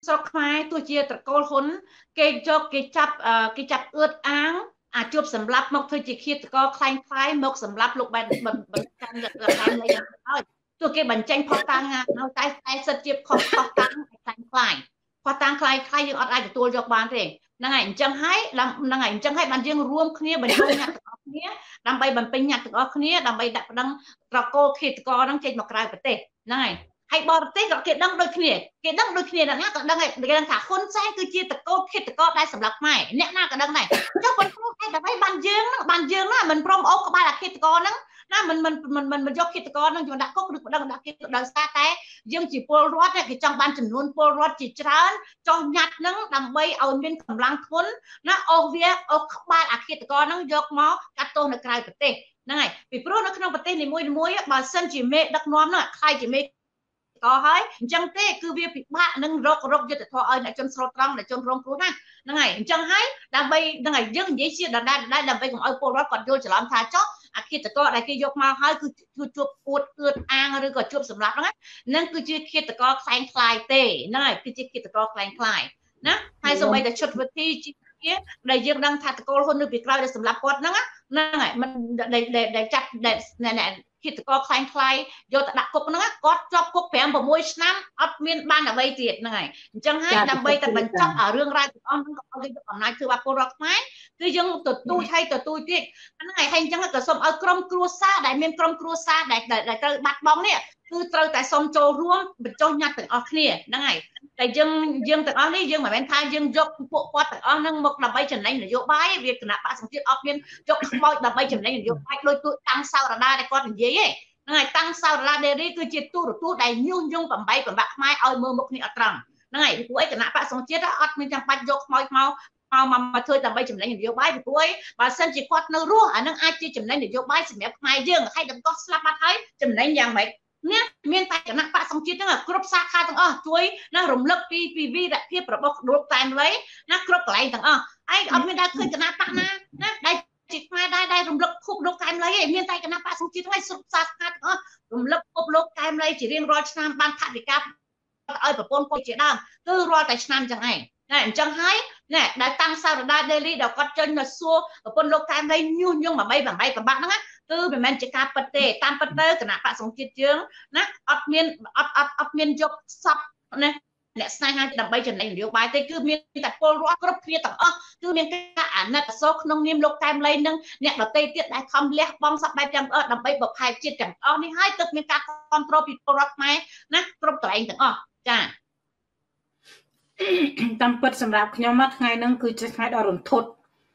ស្រុកខ្មែរទោះជាត្រកូលហ៊ុនគេយកគេចាប់អឿតអាងជួបសម្លាប់មកធ្វើជាឃាតករคล้ายៗមកសម្លាប់លោកបានកាន់លកែមលីហើយទោះគេបញ្ចេញផុសតាំងឲ្យតែសិតជាផុសតាំងคล้ายៗផុសតាំងคล้ายៗយើងអត់អាចទទួលយកបានទេហ្នឹងហើយអញ្ចឹងហើយហ្នឹងហើយអញ្ចឹងហើយបានយើងរួមគ្នាបញ្ចូលអ្នកទាំងអស់គ្នាដើម្បីបំពេញអ្នកទាំងអស់គ្នាដើម្បីដាក់ប្តឹងត្រកូលឃាតករហ្នឹងចេញមកក្រៅប្រទេសហ្នឹងហើយហើយបរទេសក៏គេដឹងដូចគ្នាគេដឹងដូចគ្នាហ្នឹងក៏ដឹងគេដឹងថាហ៊ុនសែនគឺជាតកូលឃាតករដែលសម្រាប់ខ្មែរអ្នកណាក៏ដឹងដែរចុះប៉ុន្តែឯដើម្បីបានយើងណាមិនព្រមអូសក្បាលអាឃាតករហ្នឹងណាមិនយកឃាតករហ្នឹងយកដាក់គុកឬក៏ដាក់គេដោយសារតែយើងជាពលរដ្ឋគេចង់បានចំនួនពលរដ្ឋជាច្រើនចោះញ៉ាត់ហ្នឹងដើម្បីឲ្យមានកម្លាំងធនណាអូសក្បាលអាឃាតករហ្នឹងយកមកកាត់ទោសនៅក្រៅប្រទេសហ្នឹងហើយពីព្រោះនៅក្នុងប្រទេសនីមួយៗបើសិនជាមេដឹកនាំហ្នឹងខ្លាយជាមេក៏ហើយអញ្ចឹងទេគឺវាពិបាកនឹងរកយុទ្ធធម៌ឲ្យអ្នកជនស្រូតត្រង់អ្នកជនរងគ្រោះណាហ្នឹងហើយអញ្ចឹងហើយដើម្បីហ្នឹងហើយយើងនិយាយជាដដែលដើម្បីកុំឲ្យពលរដ្ឋគាត់យល់ច្រឡំថាចុះអាឃាតករដែលគេយកមកហើយគឺជួបអួតអាងឬក៏ជួបសម្រាប់ហ្នឹងគឺជាឃាតករខ្លែងខ្លាយទេហ្នឹងហើយគឺជាឃាតករខ្លែងខ្លាយណាហើយសូម្បីតែឈុតវិធីជាដែលយើងដឹងថាតកូលហ៊ុននៅពីក្រោយដែលសម្រាប់គាត់ហ្នឹងហើយมันដែលចាត់ដែលឃាតករខ្លែងខ្លាយយកទៅដាក់គុកហ្នឹងគាត់ជាប់គុក5 6 ឆ្នាំអត់មានបានអ្វីទៀតហ្នឹងហើយអញ្ចឹងហើយដើម្បីតែបញ្ចប់រឿងរ៉ាវទាំងអស់ហ្នឹងក៏ឲ្យយកអំណាចធ្វើបាបពលរដ្ឋខ្មែរគឺយើងទទូចទៀតហ្នឹងហើយអញ្ចឹងក៏សូមឲ្យក្រុមគ្រួសារដែលមានក្រុមគ្រួសារដែលត្រូវបាត់បង់នេះគឺត្រូវតែសូមចូលរួមបញ្ចុះញត្តិទាំងអស់គ្នាហ្នឹងហើយតែយើងទាំងអស់នេះយើងមិនមែនថាយើងយកពួកគាត់ទាំងអស់ហ្នឹងមកដើម្បីចំណេញនយោបាយវាគណៈបកសង្ជាតិអត់មានយកខ្មោចដើម្បីចំណេញនយោបាយដោយទូតាំងសោរដាដែលគាត់និយាយហ្នឹងហើយតាំងសោរដាដេរីគឺជាទូរទស្សន៍ដែលញុះញង់បំបីបំបាក់ខ្មែរឲ្យមើលមុខគ្នាអត់ត្រង់ហ្នឹងហើយព្រោះឯគណៈបកសង្ជាតិអត់មានចាំបាច់យកខ្មោចមកធ្វើដើម្បីចំណេញនយោបាយពីព្រោះបើសិនជាគាត់នៅរស់អានឹងអាចជាចំណេញនយោបាយសម្រាប់ខ្មែរយើងហើយដល់គាត់ស្លាប់បាត់ហើយចំណេញយ៉ាងម៉េចណាមានតែគណៈបកសង្ជាតិហ្នឹងគ្រប់សាខាទាំងអស់ជួយណារំលឹកពីវីរភាពរបស់លោកតែនវ័យណាគ្រប់កន្លែងទាំងអស់ហើយអត់មានដែលឃើញគណៈបកណាដែលជាខ្មែរដែលរំលឹកភពលោកកែមលីឯងមានតែគណៈបកសង្ជាតិហ្នឹងគ្រប់សាខាទាំងអស់រំលឹកភពលោកកែមលីជារៀងរាល់ឆ្នាំបានថវិកាឲ្យប្រពន្ធគាត់ជាដើមគឺរាល់តែឆ្នាំចឹងឯងណាអញ្ចឹងហើយណែដែលតាំងសារដាដេលីដែលគាត់ចេញទៅសួរប្រពន្ធលោកកែមលីញុះញង់បំបីបំបាក់ហ្នឹងគឺមិនមែនជាការពិតទេតាមពិតទៅគណៈបកសង្ជាតិយើងណាអត់មានយកសពណាអ្នកស្នេហាដើម្បីចំណេញនយោបាយទេគឺមានតែពលរដ្ឋគ្រប់គ្នាទាំងអស់គឺមានការអាណិតអាសូរក្នុងនាមលោកកែមលីនឹងអ្នកដទៃទៀតដែលខំលះបង់សពបែបទាំងអស់ដើម្បីបផែនជាតិទាំងអស់នេះហើយទើបមានការគ្រប់គ្រងពីពលរដ្ឋខ្មែរណាគ្រប់កន្លែងទាំងអស់ចាតាមពិតសម្រាប់ខ្ញុំថ្ងៃហ្នឹងគឺជាថ្ងៃដ៏រន្ធត់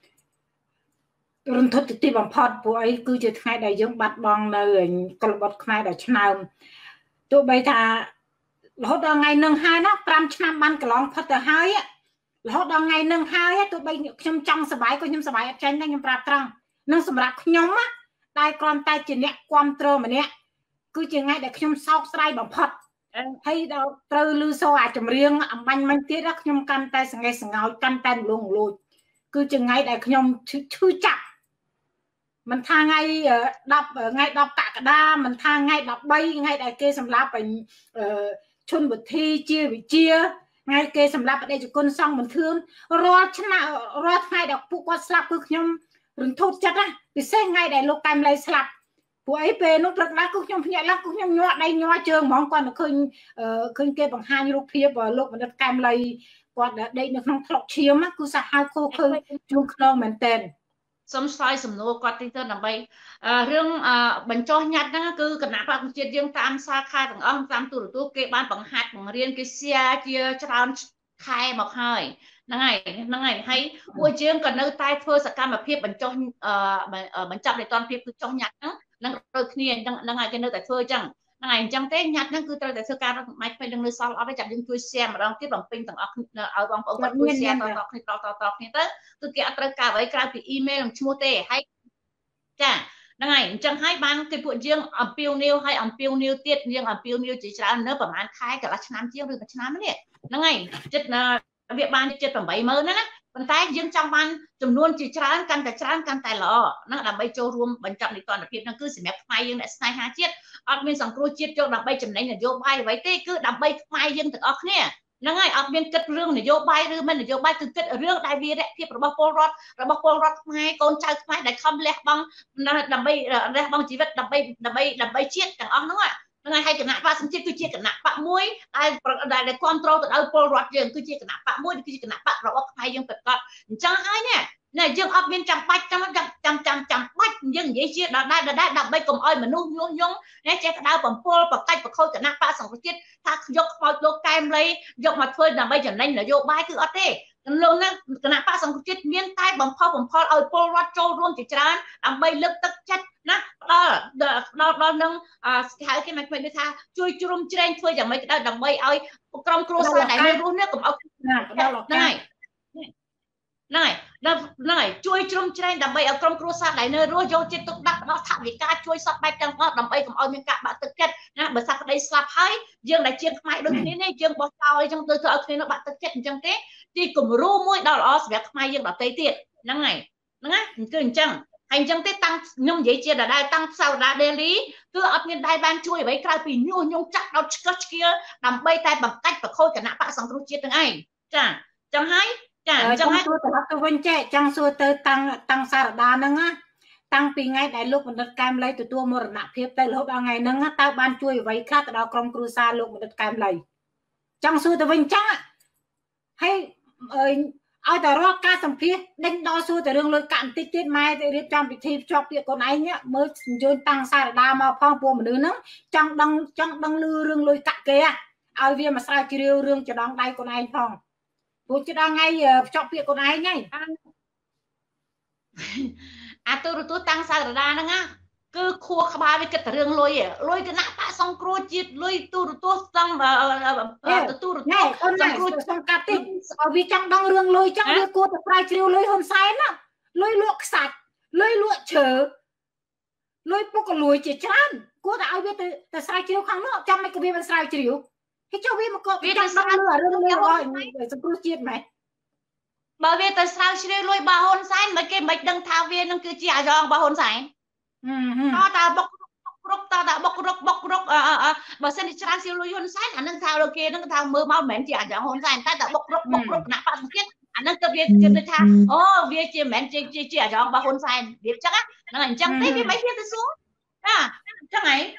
ទីបំផុតព្រោះអីគឺជាថ្ងៃដែលយើងបាត់បង់នៅកលបុត្រខ្មែរដ៏ឆ្នើមទោះបីថារហូតដល់ថ្ងៃហ្នឹងហើយណា5ឆ្នាំបានកន្លងផុតទៅហើយរហូតដល់ថ្ងៃហ្នឹងហើយទោះបីខ្ញុំចង់សប្បាយក៏ខ្ញុំសប្បាយអត់ចាញ់ដែរខ្ញុំប្រាប់ត្រង់នឹងសម្រាប់ខ្ញុំណាដែលគ្រាន់តែជាអ្នកគ្រប់គ្រងម្នាក់គឺជាថ្ងៃដែលខ្ញុំសោកស្ដាយបំផុតហើយដល់ត្រូវលឺសូរអាចម្រៀងអំបញ្ញមិញទៀតខ្ញុំកាន់តែសង្កេតសង្កោចកាន់តែលងលោចគឺជាថ្ងៃដែលខ្ញុំឈឺចាប់មិនថាថ្ងៃ10កក្កដាមិនថាថ្ងៃ13ថ្ងៃដែលគេសម្លាប់ឈុនវិធីជាវិជាថ្ងៃគេសម្លាប់បដិជគុណសង្ឃមន្ទឿនរាល់ថ្ងៃដែលពួកគាត់ស្លាប់គឺខ្ញុំរន្ធត់ចិត្តណាពិសេសថ្ងៃដែលលោកកែមលីស្លាប់ពួកអីពេលនោះព្រឹកឡើងគឺខ្ញុំភ្ញាក់ឡើងគឺខ្ញុំញ័រដៃញ័រជើងហ្មងគាត់ឃើញគេបង្ហាញរូបភាពលោកបណ្ឌិតកែមលីគាត់ដេកនៅក្នុងថ្លុកឈាមគឺសាហាវខូខើជួងខ្នងមែនតើសូមឆ្លើយសំណួរគាត់តិចទៅដើម្បីរឿងបញ្ចុះញត្តិហ្នឹងគឺគណៈបកជាតិយើងតាមសាខាទាំងអស់តាមទូរទស្សន៍គេបានបង្ហាត់បង្រៀនគេសៀជាច្រើនខែមកហើយហ្នឹងហើយហើយពួកយើងក៏នៅតែធ្វើសកម្មភាពបញ្ចុះបញ្ចប់នៃតនភាពគឺចុះញត្តិហ្នឹងដូចគ្នាហ្នឹងហើយគេនៅតែធ្វើអញ្ចឹងហ្នឹងហើយអញ្ចឹងទេញត្តិហ្នឹងគឺត្រូវតែធ្វើការម៉េចពេលនឹងនៅសល់អត់ទេចាំយើងជួយ share ម្ដងទៀតបំពេញទាំងអស់ឲ្យបងប្អូនគាត់ជួយ share តគ្នាទៅគឺគេអត់ត្រូវការអ្វីក្រៅពី email និងឈ្មោះទេហើយចាហ្នឹងហើយអញ្ចឹងហើយបានគេពួកយើងអំពាវនាវឲ្យអំពាវនាវទៀតយើងអំពាវនាវជាច្រើននៅប្រហែលខែកន្លះឆ្នាំជាងឬមួយឆ្នាំនេះហ្នឹងហើយចិត្តវាបានចិត្ត80000ណាប៉ុន្តែយើងចង់បានចំនួនជាច្រើនកាន់តែច្រើនកាន់តែល្អហ្នឹងដើម្បីចូលរួមបញ្ចប់នីតិរដ្ឋភាពហ្នឹងគឺសម្រាប់ខ្មែរយើងអ្នកស្នេហាជាតិអត់មានសង្គ្រោះជាតិចូលដើម្បីចំណេញនយោបាយអ្វីទេគឺដើម្បីខ្មែរយើងទាំងអស់គ្នាហ្នឹងហើយអត់មានគិតរឿងនយោបាយឬមិននយោបាយគឺគិតរឿងដែលវារយៈភាពរបស់ពលរដ្ឋខ្មែរកូនចៅខ្មែរដែលខំលះបង់ដើម្បីលះបង់ជីវិតដើម្បីជាតិទាំងអស់ហ្នឹងហ្នឹងហើយគណៈបកសង្ជាតិគឺជាគណៈបកមួយដែលគ្រប់គ្រងទៅដល់ពលរដ្ឋយើងគឺជាគណៈបកមួយគឺជាគណៈបករបស់ខ្មែរយើងប្រកបអញ្ចឹងហើយណាយើងអត់មានចាំបាច់ចាំបាច់យើងនិយាយជាដដែលដើម្បីកុំឲ្យមនុស្សញុះញង់ចេះក្តៅបំពល់បកាច់បខូចគណៈបកសង្ជាតិថាយកខ្មោចលោកកែមលីយកមកធ្វើដើម្បីចំណេញនយោបាយគឺអត់ទេលោកណាគណៈបកសង្ជាតិមានតែបំផុសឲ្យពលរដ្ឋចូលរួមជាច្រើនដើម្បីលើកទឹកចិត្តណាដល់នឹងហៅគេមិនឃើញថាជួយជ្រុំជ្រែងធ្វើយ៉ាងម៉េចក៏ដោយដើម្បីឲ្យក្រុមគ្រួសារដែលនៅរស់នេះកុំឲ្យដល់ហ្នឹងហើយជួយជ្រុំជ្រែងដើម្បីឲ្យក្រុមគ្រួសារដែលនៅរស់យកចិត្តទុកដាក់ដល់ថវិកាជួយសពបែបទាំងអស់ដើម្បីកុំឲ្យមានការបាក់ទឹកចិត្តណាបើសក្តីស្លាប់ហើយយើងដែលជាខ្មែរដូចគ្នានេះយើងបោះចោលអញ្ចឹងទៅឲ្យគ្នានោះបាក់ទឹកចិត្តអញ្ចឹងទេទីគំរូមួយដ៏ល្អសម្រាប់ខ្មែរយើងដទៃទៀតហ្នឹងហើយគឺអញ្ចឹងហើយអញ្ចឹងទេតាំងខ្ញុំនិយាយជាដដែលតាំងសៅដាដេលីគឺអត់មានដែរបានជួយអ្វីក្រៅពីញុះញង់ចាក់ដោតឆ្កឹះឆ្កៀលដើម្បីតែបង្កាច់ប្រខូចគណៈបកសង្គ្រោះជាតិទាំងឯងចាអញ្ចឹងហើយចង់សួរទៅវិញចេះចង់សួរទៅតាំងសារដាហ្នឹងណាតាំងពីថ្ងៃដែលលោកបណ្ឌិតកែមលីទទួលមរណភាពទៅរហូតដល់ថ្ងៃហ្នឹងតើបានជួយអ្វីខ្លះទៅដល់ក្រុមគ្រួសារលោកបណ្ឌិតកែមលីចង់សួរទៅវិញចឹងហើយឲ្យតែរកការសម្ភាសដេញដល់សួរតែរឿងលុយកាក់បន្តិចទៀតម៉ែទៅរៀបចំពិធីភ្ជាប់ពាក្យកូនឯងមើលអញ្ជើញតាំងសារដាមកផងពួកមនុស្សហ្នឹងចង់ដឹងលឺរឿងលុយកាក់គេឲ្យវាមកស្រាវជ្រាវរឿងចដងដៃកូនឯងផងព្រោះជិតដល់ថ្ងៃភ្ជាប់ពាក្យកូនឯងហ្នឹងអាទូរទស្សន៍តាំងសារដាហ្នឹងគឺខួរក្បាលវាគិតតែរឿងលុយគណៈបកសង្គ្រោះជាតិលុយទូរទស្សន៍សង្ឃទូរទស្សន៍សង្គ្រោះសង្កាត់តិចឲ្យវាចង់ដឹងរឿងលុយចឹងវាគួរតែស្រាវជ្រាវលុយហ៊ុនសែនណាលុយលក់ខ្សាច់លុយលក់ឈើលុយពុកលួយជាច្រើនគួរតែឲ្យវាទៅស្រាវជ្រាវខាងនោះចាំមិនក៏វាមិនស្រាវជ្រាវគេចុះវាមកវាចង់ដឹងរឿងលុយរបស់សង្គ្រោះជាតិម៉េចបើវាទៅស្រាវជ្រាវលុយរបស់ហ៊ុនសែនមិនគេមិនដឹងថាវានឹងគឺជាអាយ៉ងរបស់ហ៊ុនសែនតើបុករុកបើសិនជាច្រើនស៊ីលុយហ៊ុនសែនអានឹងថាគេនឹងថាមើលមកមិនមែនជាអាយ៉ងហ៊ុនសែនតែបុករុកគណៈបកសង្ជាតិអានឹងទៅវាជឿថាអូវាជាមិនមែនជាអាយ៉ងរបស់ហ៊ុនសែនវាអញ្ចឹងហ្នឹងអញ្ចឹងទេវាមិនហ៊ានទៅសួរអញ្ចឹងហើយ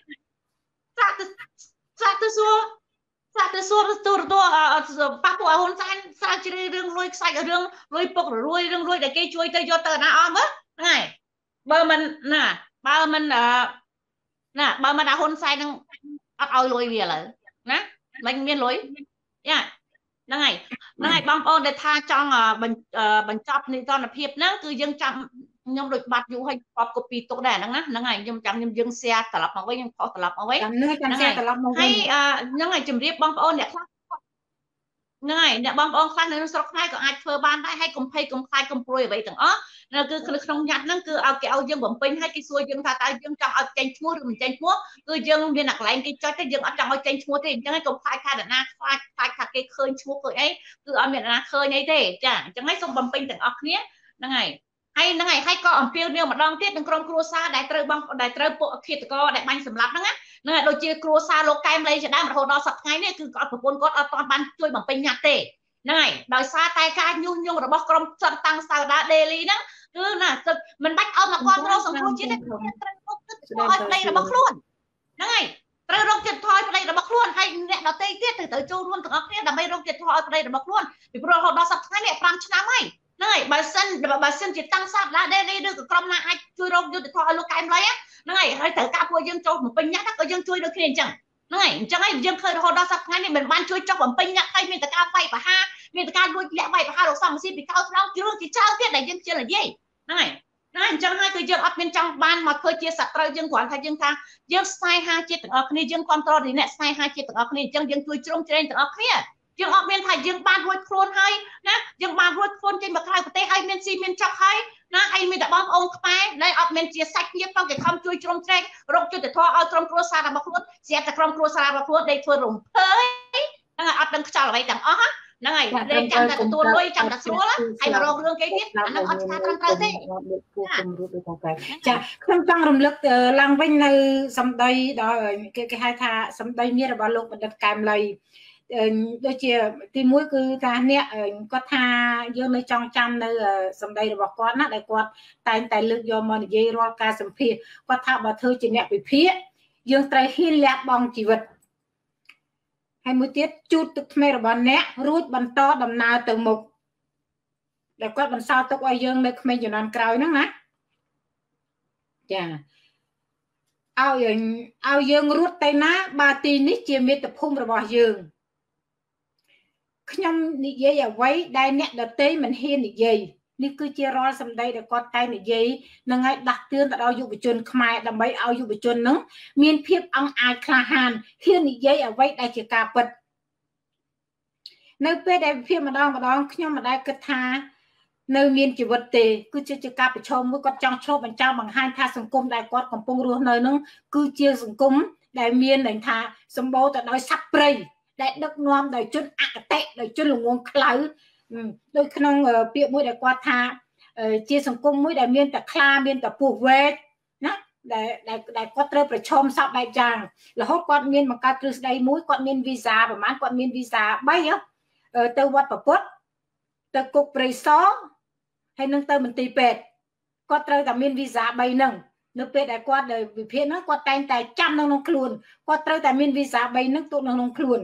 សាក់ទៅសួរទូរទស្សន៍ប៉ះពួកហ៊ុនសែនស្រាវជ្រាវរឿងលុយខ្សាច់រឿងលុយពុករលួយរឿងលុយដែលគេជួយទៅយកទៅណាអស់មើលហ្នឹងហើយបើមិនបើមិនថាហ៊ុនសែននឹងអត់ឲ្យលុយវាឥឡូវណាមិនមានលុយហ្នឹងហើយបងប្អូនដែលថាចង់បញ្ចប់នីតិភាពហ្នឹងគឺយើងចាំខ្ញុំដូចបាត់យូរហើយបបកូពីទុកដែរហ្នឹងហើយខ្ញុំចាំខ្ញុំយើង share ត្រឡប់មកវិញខ្ញុំខុសត្រឡប់មកវិញចាំ share ត្រឡប់មកវិញហើយហ្នឹងហើយជម្រាបបងប្អូនអ្នកខ្លះហ្នឹងហើយអ្នកបងប្អូនខ្លះនៅស្រុកខ្មែរក៏អាចធ្វើបានដែរហើយកុំភ័យកុំខ្លាចកុំព្រួយអ្វីទាំងអស់គឺក្នុងញត្តិហ្នឹងគឺឲ្យគេឲ្យយើងបំពេញហើយគេសួរយើងថាតើយើងចង់ឲ្យចេញឈ្មោះឬមិនចេញឈ្មោះគឺយើងមានតែកន្លែងគេចុចទេយើងអត់ចង់ឲ្យចេញឈ្មោះទេអញ្ចឹងហើយកុំខ្លាចថាណាខ្លាចថាគេឃើញឈ្មោះឃើញអីគឺអត់មានណាឃើញអីទេចាអញ្ចឹងហើយសូមបំពេញទាំងអស់គ្នាហ្នឹងហើយហើយក៏អំពាវនាវម្ដងទៀតនឹងក្រុមគ្រួសារដែលត្រូវពួកអឃាតករដែលបាញ់សម្លាប់ហ្នឹងហ្នឹងហើយដូចជាគ្រួសារលោកកែមលីជាដើមរហូតដល់សប្តាហ៍ថ្ងៃនេះគឺគាត់ប្រពន្ធគាត់អត់ទាន់បានជួយបំពេញញត្តិទេហ្នឹងហើយដោយសារតែការញុះញង់របស់ក្រុមតាំងសាវតាដេលីហ្នឹងគឺមិនបាច់ឲ្យមកគ្រប់គ្រងសង្គ្រោះជាតិទេត្រូវរកចិត្តថយប្តីរបស់ខ្លួនហ្នឹងហើយត្រូវរកចិត្តថយប្តីរបស់ខ្លួនហើយអ្នកដទៃទៀតត្រូវចូលរួមទាំងអស់គ្នាដើម្បីរកចិត្តថយប្តីរបស់ខ្លួនពីព្រោះរហូតដល់សប្តាហ៍ថ្ងៃនេះ5ឆ្នាំហើយហ្នឹងហើយបើសិនជាតាំងសាវតាដេលីឬក៏ក្រុមណាអាចជួយរកយុទ្ធធម៌ឲ្យលោកកែមលីហ្នឹងហើយត្រូវការពួកយើងចូលបំពេញញត្តិក៏យើងជួយដូចគ្នាអញ្ចឹងហ្នឹងហើយអញ្ចឹងហើយយើងឃើញរហូតដល់សប្តាហ៍ថ្ងៃនេះមិនបានជួយចុះបំពេញញត្តិហើយមានតែការវាយប្រហារមានតែការលួចលាក់វាយប្រហារលោកសំស៊ីពីកោថ្នងជឿជាច្រើនទៀតដែលយើងជឿនិយាយហ្នឹងហើយអញ្ចឹងហើយគឺយើងអត់មានចង់បានមកធ្វើជាសត្រូវយើងគ្រាន់តែយើងថាយើងស្នេហាជាតិទាំងអស់គ្នាយើងគ្រប់គ្រងពីអ្នកស្នេហាជាតិទាំងអស់គ្នាអញ្ចឹងយើងជួយជ្រោមជ្រែងទាំងអស់គ្នាយើងអត់មានថាយើងបានរួចខ្លួនហើយណាយើងបានរួចខ្លួនចេញមកក្រៅប្រទេសហើយមានស៊ីមានចុកហើយណាហើយមានតែបងប្អូនខ្មែរដែលអត់មានជាសាច់ញាតិផងគេខំជួយជ្រោមជ្រែងរកយុទ្ធធម៌ឲ្យក្រុមគ្រួសាររបស់ខ្លួនស្រាប់តែក្រុមគ្រួសាររបស់ខ្លួនដេកធ្វើរំភើយហ្នឹងហើយអត់ដឹងខ្យល់អ្វីទាំងអស់ហ្នឹងហើយលេងចាំតែទទួលលុយចាំតែស្រួលហើយមករករឿងគេទៀតអាហ្នឹងអត់ថាត្រឹមត្រូវទេចាខ្ញុំចង់រំលឹកឡើងវិញនៅសម្ដីដល់គេហៅថាសម្ដីមានរបស់លោកបណ្ឌិតកែមលីដូចជាទីមួយគឺថាអ្នកគាត់ថាយើងនៅចង់ចាំនៅសម្ដីរបស់គាត់ណាដែលគាត់តែងតែលើកយកមកនិយាយរាល់ការសម្ភាសគាត់ថាបើធ្វើជាអ្នកវិភាគយើងត្រូវហ៊ានលះបង់ជីវិតហើយមួយទៀតជូតទឹកថ្មីរបស់អ្នករួចបន្តដំណើរទៅមុខដែលគាត់បន្សល់ទុកឲ្យយើងនៅក្មេងជំនាន់ក្រោយហ្នឹងណាចាឲ្យយើងរត់ទៅណាបើទីនេះជាមាតុភូមិរបស់យើងខ្ញុំនិយាយអ្វីដែលអ្នកដទៃមិនហ៊ាននិយាយនេះគឺជារាល់សម្ដីដែលគាត់តែនិយាយនឹងឲ្យដាស់តឿនទៅដល់យុវជនខ្មែរដើម្បីឲ្យយុវជននឹងមានភាពអង្អាចក្លាហានហ៊ាននិយាយអ្វីដែលជាការពិតនៅពេលដែលវិភាគម្ដងខ្ញុំមិនដែលគិតថានៅមានជីវិតទេគឺជាការប្រឈមមួយគាត់ចង់ឆ្លុះបញ្ចាំងបង្ហាញថាសង្គមដែលគាត់កំពុងរស់នៅនឹងគឺជាសង្គមដែលមានន័យថាសម្បូរទៅដោយសត្វព្រៃដែលដឹកនាំដោយជនអកតេដោយជនល្ងងខ្លៅដោយក្នុងពាក្យមួយដែលគាត់ថាជាសង្គមមួយដែលមានតែខ្លាមានតែពស់វែកណាដែលគាត់ត្រូវប្រឈមសពបែបយ៉ាងរហូតគាត់មានបង្កើតទ្រឹស្ដីមួយគាត់មានវីសាប្រហែលគាត់មានវីសា3ទៅវត្តប្រពុតទៅគុកព្រៃសរហើយនឹងទៅមន្ទីរពេទ្យគាត់ត្រូវតែមានវីសា3ហ្នឹងនៅពេលដែលគាត់វិភាគហ្នឹងគាត់តែងតែចាំនៅក្នុងខ្លួនគាត់ត្រូវតែមានវីសា3ហ្នឹងទុកនៅក្នុងខ្លួន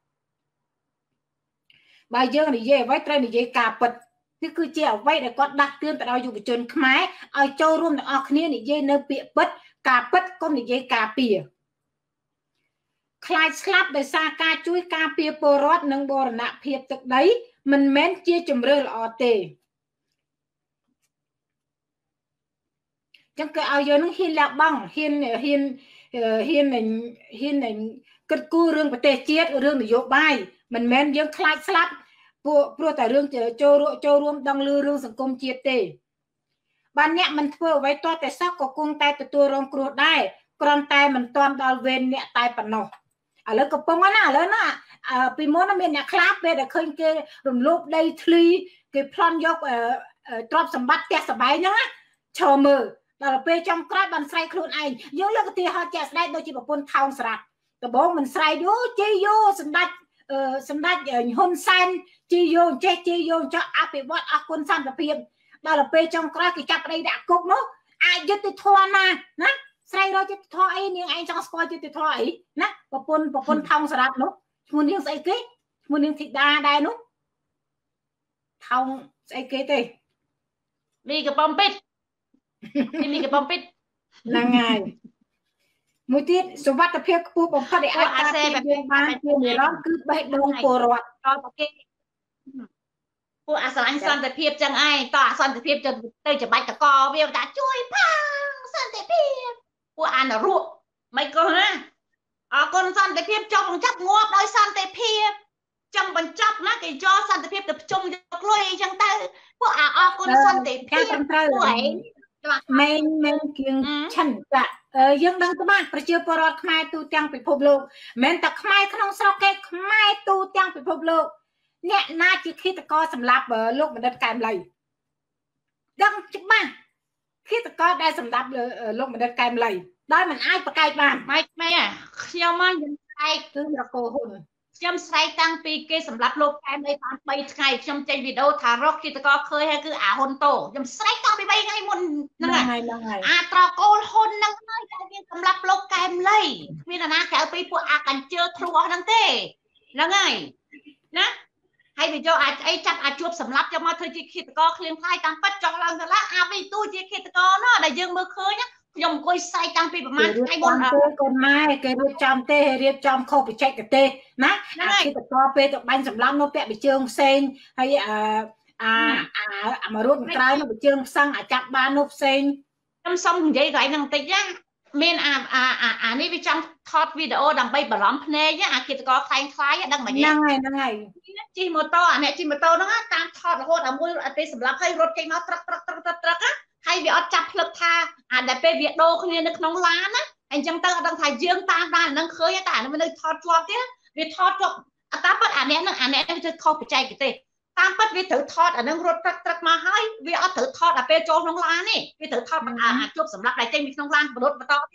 បើយើងនិយាយអ្វីត្រូវនិយាយការពិតនេះគឺជាអ្វីដែលគាត់ដាស់តឿនទៅដល់យុវជនខ្មែរឲ្យចូលរួមទាំងអស់គ្នានិយាយនៅពាក្យពិតការពិតកុំនិយាយការពារខ្លាចស្លាប់ដោយសារការជួយការពារពលរដ្ឋនិងបូរណភាពទឹកដីមិនមែនជាជំរឿនល្អទេចឹងគឺឲ្យយើងនឹងហ៊ានលះបង់ហ៊ានគិតគូររឿងប្រទេសជាតិរឿងនយោបាយមិនមែនយើងខ្លាចស្លាប់ព្រោះតែរឿងចូលរួមដឹងលឺរឿងសង្គមជាតិទេបើអ្នកមិនធ្វើអ្វីទាល់តែសោះក៏គង់តែទទួលរងគ្រោះដែរគ្រាន់តែមិនទាន់ដល់វេនអ្នកតែប៉ុណ្ណោះឥឡូវកំពុងណាឥឡូវណាពីមុនមានអ្នកខ្លះពេលដែលឃើញគេរំលោភដីធ្លីគេប្លន់យកទ្រព្យសម្បត្តិផ្ទះសម្បែងហ្នឹងឈរមើលដល់ពេលចុងក្រោយបានស្រែកខ្លួនឯងយើងលើកឧទាហរណ៍ជាក់ស្ដែងដូចជាប្រពន្ធថោងសារ៉ាត់ដំបងមិនស្រែកយោជ័យយោសម្ដេចហ៊ុនសែនជ័យយោចេះជ័យយោចោះអភិវឌ្ឍអរគុណសន្តិភាពដល់ពេលចុងក្រោយគេចាប់ប្តីដាក់គុកនោះអយុត្តិធម៌ណាស្រែករកយុត្តិធម៌អីនាងឯងចង់ស្គាល់យុត្តិធម៌អីណាប្រពន្ធថោងសារ៉ាត់នោះឈ្មោះនាងស្អីគេឈ្មោះនាងធីតាដែរនោះថោងស្អីគេទេមីកបំពេជ្រមីកបំពេជ្រហ្នឹងហើយមួយទៀតសុវត្ថិភាពខ្ពស់បំផុតដែលអាចការពារយើងបានជានិរន្តរ៍គឺបេះដូងពលរដ្ឋតគេពួកអាស្រ័យសន្តិភាពចឹងឯងតអសន្តិភាពទៅច្បាច់តកវាថាជួយផាំងសន្តិភាពពួកអានរੂមិនក៏ណាអរគុណសន្តិភាពចុះបង្ចាប់ងាប់ដោយសន្តិភាពចាំបញ្ចប់ណាគេយកសន្តិភាពទៅប្រជុំយកលុយអីចឹងទៅពួកអរគុណសន្តិភាពពួកឯងមែនគៀងឆន្ទៈយើងដឹងច្បាស់ប្រជាពលរដ្ឋខ្មែរទូទាំងពិភពលោកមិនមែនតែខ្មែរក្នុងស្រុកគេខ្មែរទូទាំងពិភពលោកអ្នកណាជាឃាតករសម្លាប់លោកបណ្ឌិតកែមលីដឹងច្បាស់ឃាតករដែលសម្លាប់លោកបណ្ឌិតកែមលីដោយមិនអាចប្រកែកបានម៉េចខ្ញុំមកយើងស្រែកគឺរកោហ៊ុនខ្ញុំស្រែកតាំងពីគេសម្រាប់លោកកែមលីបាន3ថ្ងៃខ្ញុំចេញវីដេអូថារកឃាតករឃើញហើយគឺអាហ៊ុនតូខ្ញុំស្រែកតាំងពី3ថ្ងៃមុនហ្នឹងហើយអាត្រកូលហ៊ុនហ្នឹងហើយដែលគេសម្រាប់លោកកែមលីមានអាណាក្រៅពីពួកអាកញ្ជើធ្លុះអស់ហ្នឹងទេហ្នឹងហើយណាហើយវាយកអាចអីចាប់អាចជួបសម្លាប់យកមកធ្វើជាឃាតករឃ្លៀងខ្លាយតាមពិតចង់ឡើងទៅឡាអាវិទូជាឃាតករណាដែលយើងមើលឃើញខ្ញុំអង្គុយសែកតាំងពីប្រហែលថ្ងៃមុនកូនម៉ែគេរៀបចំទេរៀបចំខុសបច្ចេកទេសណាឃាតករពេលទៅបាញ់សម្លាប់នោះពាក់បិជើងផ្សេងហើយមួយរូបក្រោយនោះបិជើងផ្សឹងចាប់បាននោះផ្សេងខ្ញុំសុំនិយាយកន្លែងហ្នឹងបន្តិចណាមានអានេះវាចង់ថតវីដេអូដើម្បីបារម្ភភ្នែកអាឃាតករខ្លាំងដឹងមិនហ្នឹងហើយជិះម៉ូតូអ្នកជិះម៉ូតូហ្នឹងតាមថតរហូតដល់មួយពេលសម្រាប់ឲ្យរត់ចេញមកត្រឹកហើយវាអត់ចាប់ភ្លឹកថាដែលពេលវាដូរគ្នានៅក្នុងឡានណាអញ្ចឹងទៅអត់ដឹងថាយើងតាមដានហ្នឹងឃើញតែអានេះនៅថតជាប់ទៀតវាថតជាប់តាមពិតអានេះវាទៅខុសបច្ចេកទេសតាមពិតវាត្រូវថតអានឹងរត់ត្រឹកមកហើយវាអត់ត្រូវថតដល់ពេលចូលក្នុងឡានទេវាត្រូវថតជួបសម្រាប់តែចេញពីក្នុងឡានបរត់បន្តទៀត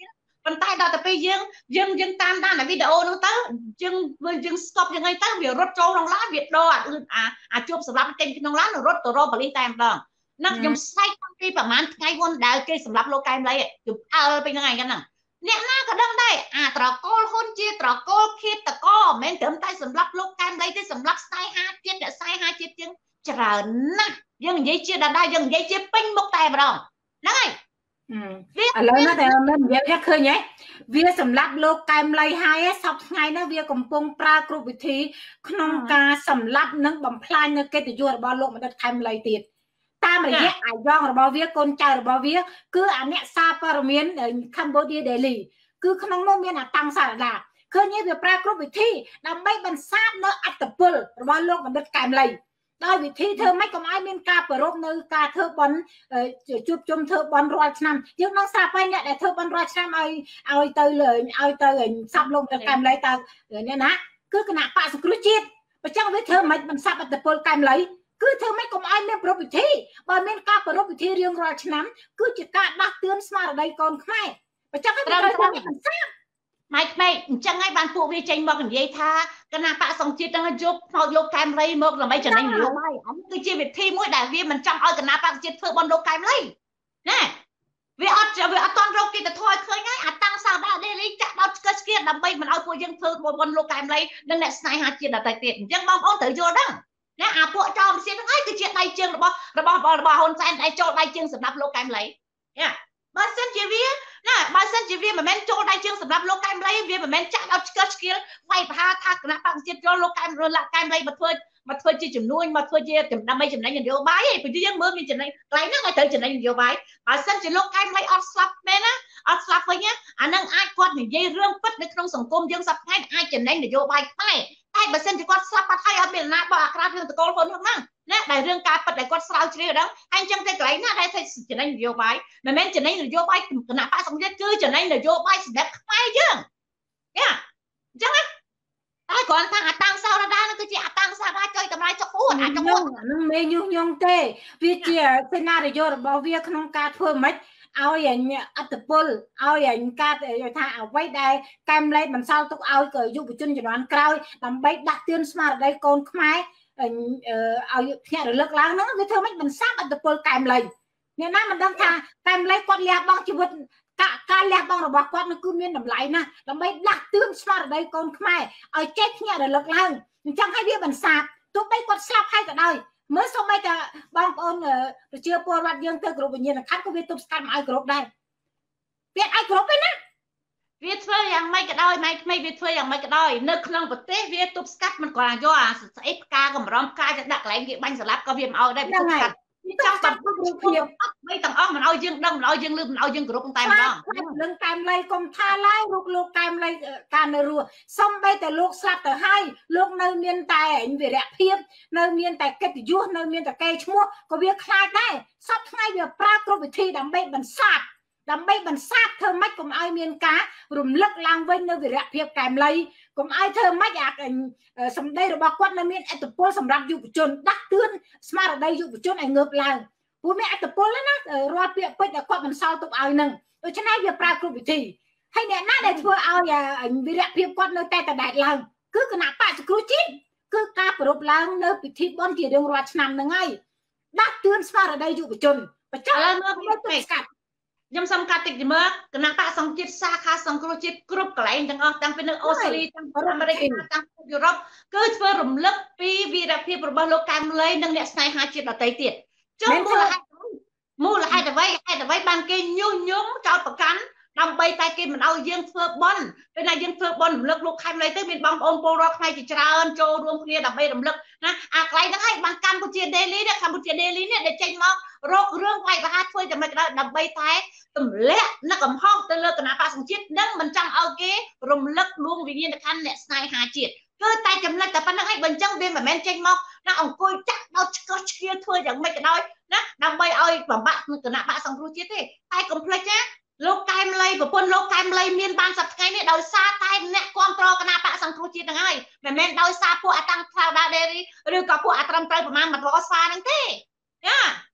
ប៉ុន្តែដល់ទៅពេលយើងតាមដានវីដេអូនោះទៅយើងស្គប់យ៉ាងហ្នឹងទៅវារត់ចូលក្នុងឡានវាដកអាជួបសម្រាប់ចេញក្នុងឡានរត់ទៅរកប៉ូលីសតែម្ដងណាខ្ញុំស្ែកតាំងពីប្រហែលថ្ងៃមុនដែលគេសម្រាប់លោកកែមលីខ្ញុំអើពេញហ្នឹងឯងហ្នឹងអ្នកណាក៏ដឹងដែរអាត្រកូលហ៊ុនជាត្រកូលឃាតកោមិនមែនត្រឹមតែសម្រាប់លោកកែមលីទេសម្រាប់ស្នេហាជាតិអ្នកស្នេហាជាតិជាងច្រើនណាស់យើងនិយាយជាដដែលយើងនិយាយជាពេញមុខតែម្ដងហ្នឹងហើយឥឡូវណាតែមិននិយាយឃើញហ៎វាសម្រាប់លោកកែមលីហើយសពថ្ងៃនេះវាកំពុងប្រើគ្រប់វិធីក្នុងការសម្លាប់និងបំផ្លាញនៅកិត្តិយសរបស់លោកបណ្ឌិតកែមលីទៀតតាមរយៈអាយ៉ងរបស់វាកូនចៅរបស់វាគឺអាអ្នកសារព័ត៌មាន Cambodia Daily គឺក្នុងនោះមានអាតាំងសារដាឃើញវាប្រើគ្រប់វិធីដើម្បីបន្សាបនៅអត្តពលរបស់លោកបណ្ឌិតកែមលីដោយវិធីធ្វើម៉េចកុំឲ្យមានការប្ររពនៅការធ្វើបន់ជួបជុំធ្វើបន់រាល់ឆ្នាំយើងនឹងស្រាប់ហើយអ្នកដែលធ្វើបន់រាល់ឆ្នាំឲ្យទៅសាប់លោកបណ្ឌិតកែមលីតើអ្នកណាគឺគណៈបកសង្គ្រោះជាតិបើចឹងវាធ្វើម៉េចបន្សាបអត្តពលកែមលីគឺធ្វើម៉េចកុំឲ្យមានប្រពៃពិធីបើមានការប្រពៃពិធីរៀងរាល់ឆ្នាំគឺជាការដាស់តឿនស្មារតីកូនខ្មែរបើចឹងហើយត្រូវបន្សាបម៉ៃក្មេកអញ្ចឹងហើយបានពួកវាចេញមកនិយាយថាគណៈបកសង្ជាតិនឹងយកផ្នែកលោកកែមលីមកដើម្បីចំណេញនយោបាយអានេះគឺជាវិធីមួយដែលវាមិនចង់ឲ្យគណៈបកសង្ជាតិធ្វើបន់លោកកែមលីណាវាអត់តន់រកគេទៅធွာឃើញហើយអាតាំងសាដាដេលីចាក់ដោតស្គស្គៀដើម្បីមិនឲ្យពួកយើងធ្វើបន់លោកកែមលីនិងអ្នកស្នេហាជាតិដទៃទៀតអញ្ចឹងបងប្អូនត្រូវយល់ដឹងណាអាពួកចោមសៀនហ្នឹងឯងគឺជាដៃជើងរបស់ហ៊ុនសែនដែលចូលដៃជើងសម្រាប់លោកកែមលីណាបើសិនជាវាមិនមែនចូលដៃជើងសម្រាប់លោកកែមលីវាមិនមែនចាក់ដល់ឆ្កឹះឆ្កៀលវាយប្រហារថាគណៈបកជាតិចូលលោកកែមលីមកធ្វើជាចំនួនមកធ្វើជាដើម្បីចំណេញនយោបាយឯងព្រោះយើងមើលមានចំណេញកន្លែងហ្នឹងឲ្យត្រូវចំណេញនយោបាយបើសិនជាលោកកែមលីអត់ស្លាប់មែនណាអត់ស្លាប់វិញអាហ្នឹងអាចគាត់និយាយរឿងពិតនៅក្នុងសង្គមយើងសប្តាហ៍អាចចំណេញនយោបាយខ្មែរតែបើសិនជាគាត់ស្លាប់បាត់ហើយអត់មានណាបោះអាក្រាតរឿងតកូលហ៊ុនហ្នឹងណាដែលរឿងការពិតដែលគាត់ស្រាវជ្រាវដឹងហើយអញ្ចឹងតែកន្លែងណាដែលធ្វើចំណេញនយោបាយមិនមែនចំណេញនយោបាយគណៈបកសង្ជាតិគឺចំណេញនយោបាយសម្រាប់ខ្មែរយើងយ៉ាអញ្ចឹងណាតែគ្រាន់តែអាតាំងសោរដានឹងគឺជាអាតាំងសាដាចុយតម្លៃចុកពួតអាចុកពួតនឹងមេញុះញង់ទេវាជាសេណារីយ៉ូរបស់វាក្នុងការធ្វើម៉េចឲ្យអត្តពលឲ្យការថាអ្វីដែលកែមលេខបន្សល់ទុកឲ្យយុវជនជំនាន់ក្រោយដើម្បីដាក់ទឿនស្មារតីកូនខ្មែរឲ្យភ្នាក់រលឹកឡើងហ្នឹងវាធ្វើម៉េចបន្សាបអត្តពលកែមលេខអ្នកណាមិនដឹងថាកែមលេខគាត់លះបង់ជីវិតការលះបង់របស់គាត់នោះគឺមានតម្លៃណាស់ដើម្បីដាក់ទឿនស្មារតីកូនខ្មែរឲ្យចេះភ្នាក់រលឹកឡើងអញ្ចឹងឲ្យវាបន្សាបទោះបីគាត់ស្លាប់ហើយក៏ដោយមើលសូម្បីតែបងប្អូនប្រជាពលរដ្ឋយើងទៅគ្រប់វិញ្ញាណក្ខន្ធក៏វាទប់ស្កាត់មិនឲ្យគ្រប់ដែរវាឲ្យគ្រប់ទេណាវាធ្វើយ៉ាងម៉េចក៏ដោយម៉ែក្មេកវាធ្វើយ៉ាងម៉េចក៏ដោយនៅក្នុងប្រទេសវាទប់ស្កាត់មិនគាត់យកអាស្អីផ្កាកម្រំផ្កាទៅដាក់កន្លែងគេបាញ់ស្លាប់ក៏វាមិនឲ្យដែរវាទប់ស្កាត់វាចង់បាត់រូបភាពអត់mấyទាំងអស់មិនឲ្យយើងដឹងមិនឲ្យយើងលឺមិនឲ្យយើងគ្រប់តែម្ដងនឹងកែមលៃកុំថាឡើយរូបលោកកែមលៃការនៅរស់សំបីតែលោកស្លាប់ទៅហើយលោកនៅមានតែវិរៈភាពនៅមានតែកិត្តិយសនៅមានតែកេរ្តិ៍ឈ្មោះក៏វាខ្លាចដែរសពថ្ងៃវាប្រើគ្រប់វិធីដើម្បីបន្សាបធ្វើម៉េចកុំឲ្យមានការរំលឹកឡើងវិញនៅវិរៈភាពកែមលៃកុំឲ្យធ្វើម៉េចអាសម្ដីរបស់គាត់នៅមានអត្តពលសម្រាប់យុវជនដាស់តឿនស្មារតីយុវជនឲ្យងើបឡើងព្រោះមានអត្តពលណារាល់ពាក្យពេចន៍ដែលគាត់បន្សល់ទុកឲ្យនឹងដូច្នេះវាប្រើគ្រប់វិធីហើយអ្នកណាដែលធ្វើឲ្យវិរៈភាពគាត់នៅតែដដែលឡើងគឺគណៈបកសង្គ្រោះជាតិគឺការប្រពៃឡើងនៅពិធីបុណ្យជារៀងរាល់ឆ្នាំហ្នឹងហើយដាស់តឿនស្មារតីយុវជនបញ្ចុះមើលទៅស្កាត់ខ្ញុំសំកាត់តិចមើលគណៈបកសង្គ្រោះជាតិសាខាសង្គ្រោះជាតិគ្រប់កន្លែងទាំងអស់តាំងពីនៅអូស្ត្រាលីតាំងពីអាមេរិកតាំងពីយុរ៉ុបគឺធ្វើរំលឹកពីវីរភាពរបស់លោកកែមលីនិងអ្នកស្នេហាជាតិដទៃទៀតចុះមូលហេតុអ្វីបានគេញុះញង់ចោទប្រកាន់ដើម្បីតែគេមិនឲ្យយើងធ្វើបន់ពេលណាយើងធ្វើបន់រំលឹកលោកខេមលីទៅមានបងប្អូនពលរដ្ឋខ្មែរជាច្រើនចូលរួមគ្នាដើម្បីរំលឹកណាអាកន្លែងហ្នឹងហើយបានកម្ពុជា Daily នេះកម្ពុជា Daily នេះដែលចេញមករករឿងវាយប្រហារធ្វើតែមិនដល់ដើម្បីតែទម្លាក់នៅកំហុសទៅលើគណៈបក្សសង្ជាតិនិងមិនចង់ឲ្យគេរំលឹកលួងវិញ្ញាណក្ខន្ធអ្នកស្នេហាជាតិគឺតែចំណុចតែប៉ុណ្្នឹងឯងបើអញ្ចឹងវាមិនមែនចេញមកណាអង្គុយចាក់ដល់ឆ្កឹះឆ្កៀលធ្វើយ៉ាងម៉េចក៏ដោយណាដើម្បីឲ្យបំបាក់គណៈបក្សសង្គ្រោះជាតិទេតែកុំភ្លេចណាលោកកែមលីប្រពន្ធលោកកែមលីមានបានសប្តាហ៍នេះដោយសារតែអ្នកគ្រប់គ្រងគណៈបក្សសង្គ្រោះជាតិហ្នឹងហើយមិនមែនដោយសារពួកអាតាំង Cloud Dairy ឬក៏ពួកអាត្រឹមត្រូវប្រមាណ100ស្វាហ្នឹងទេចា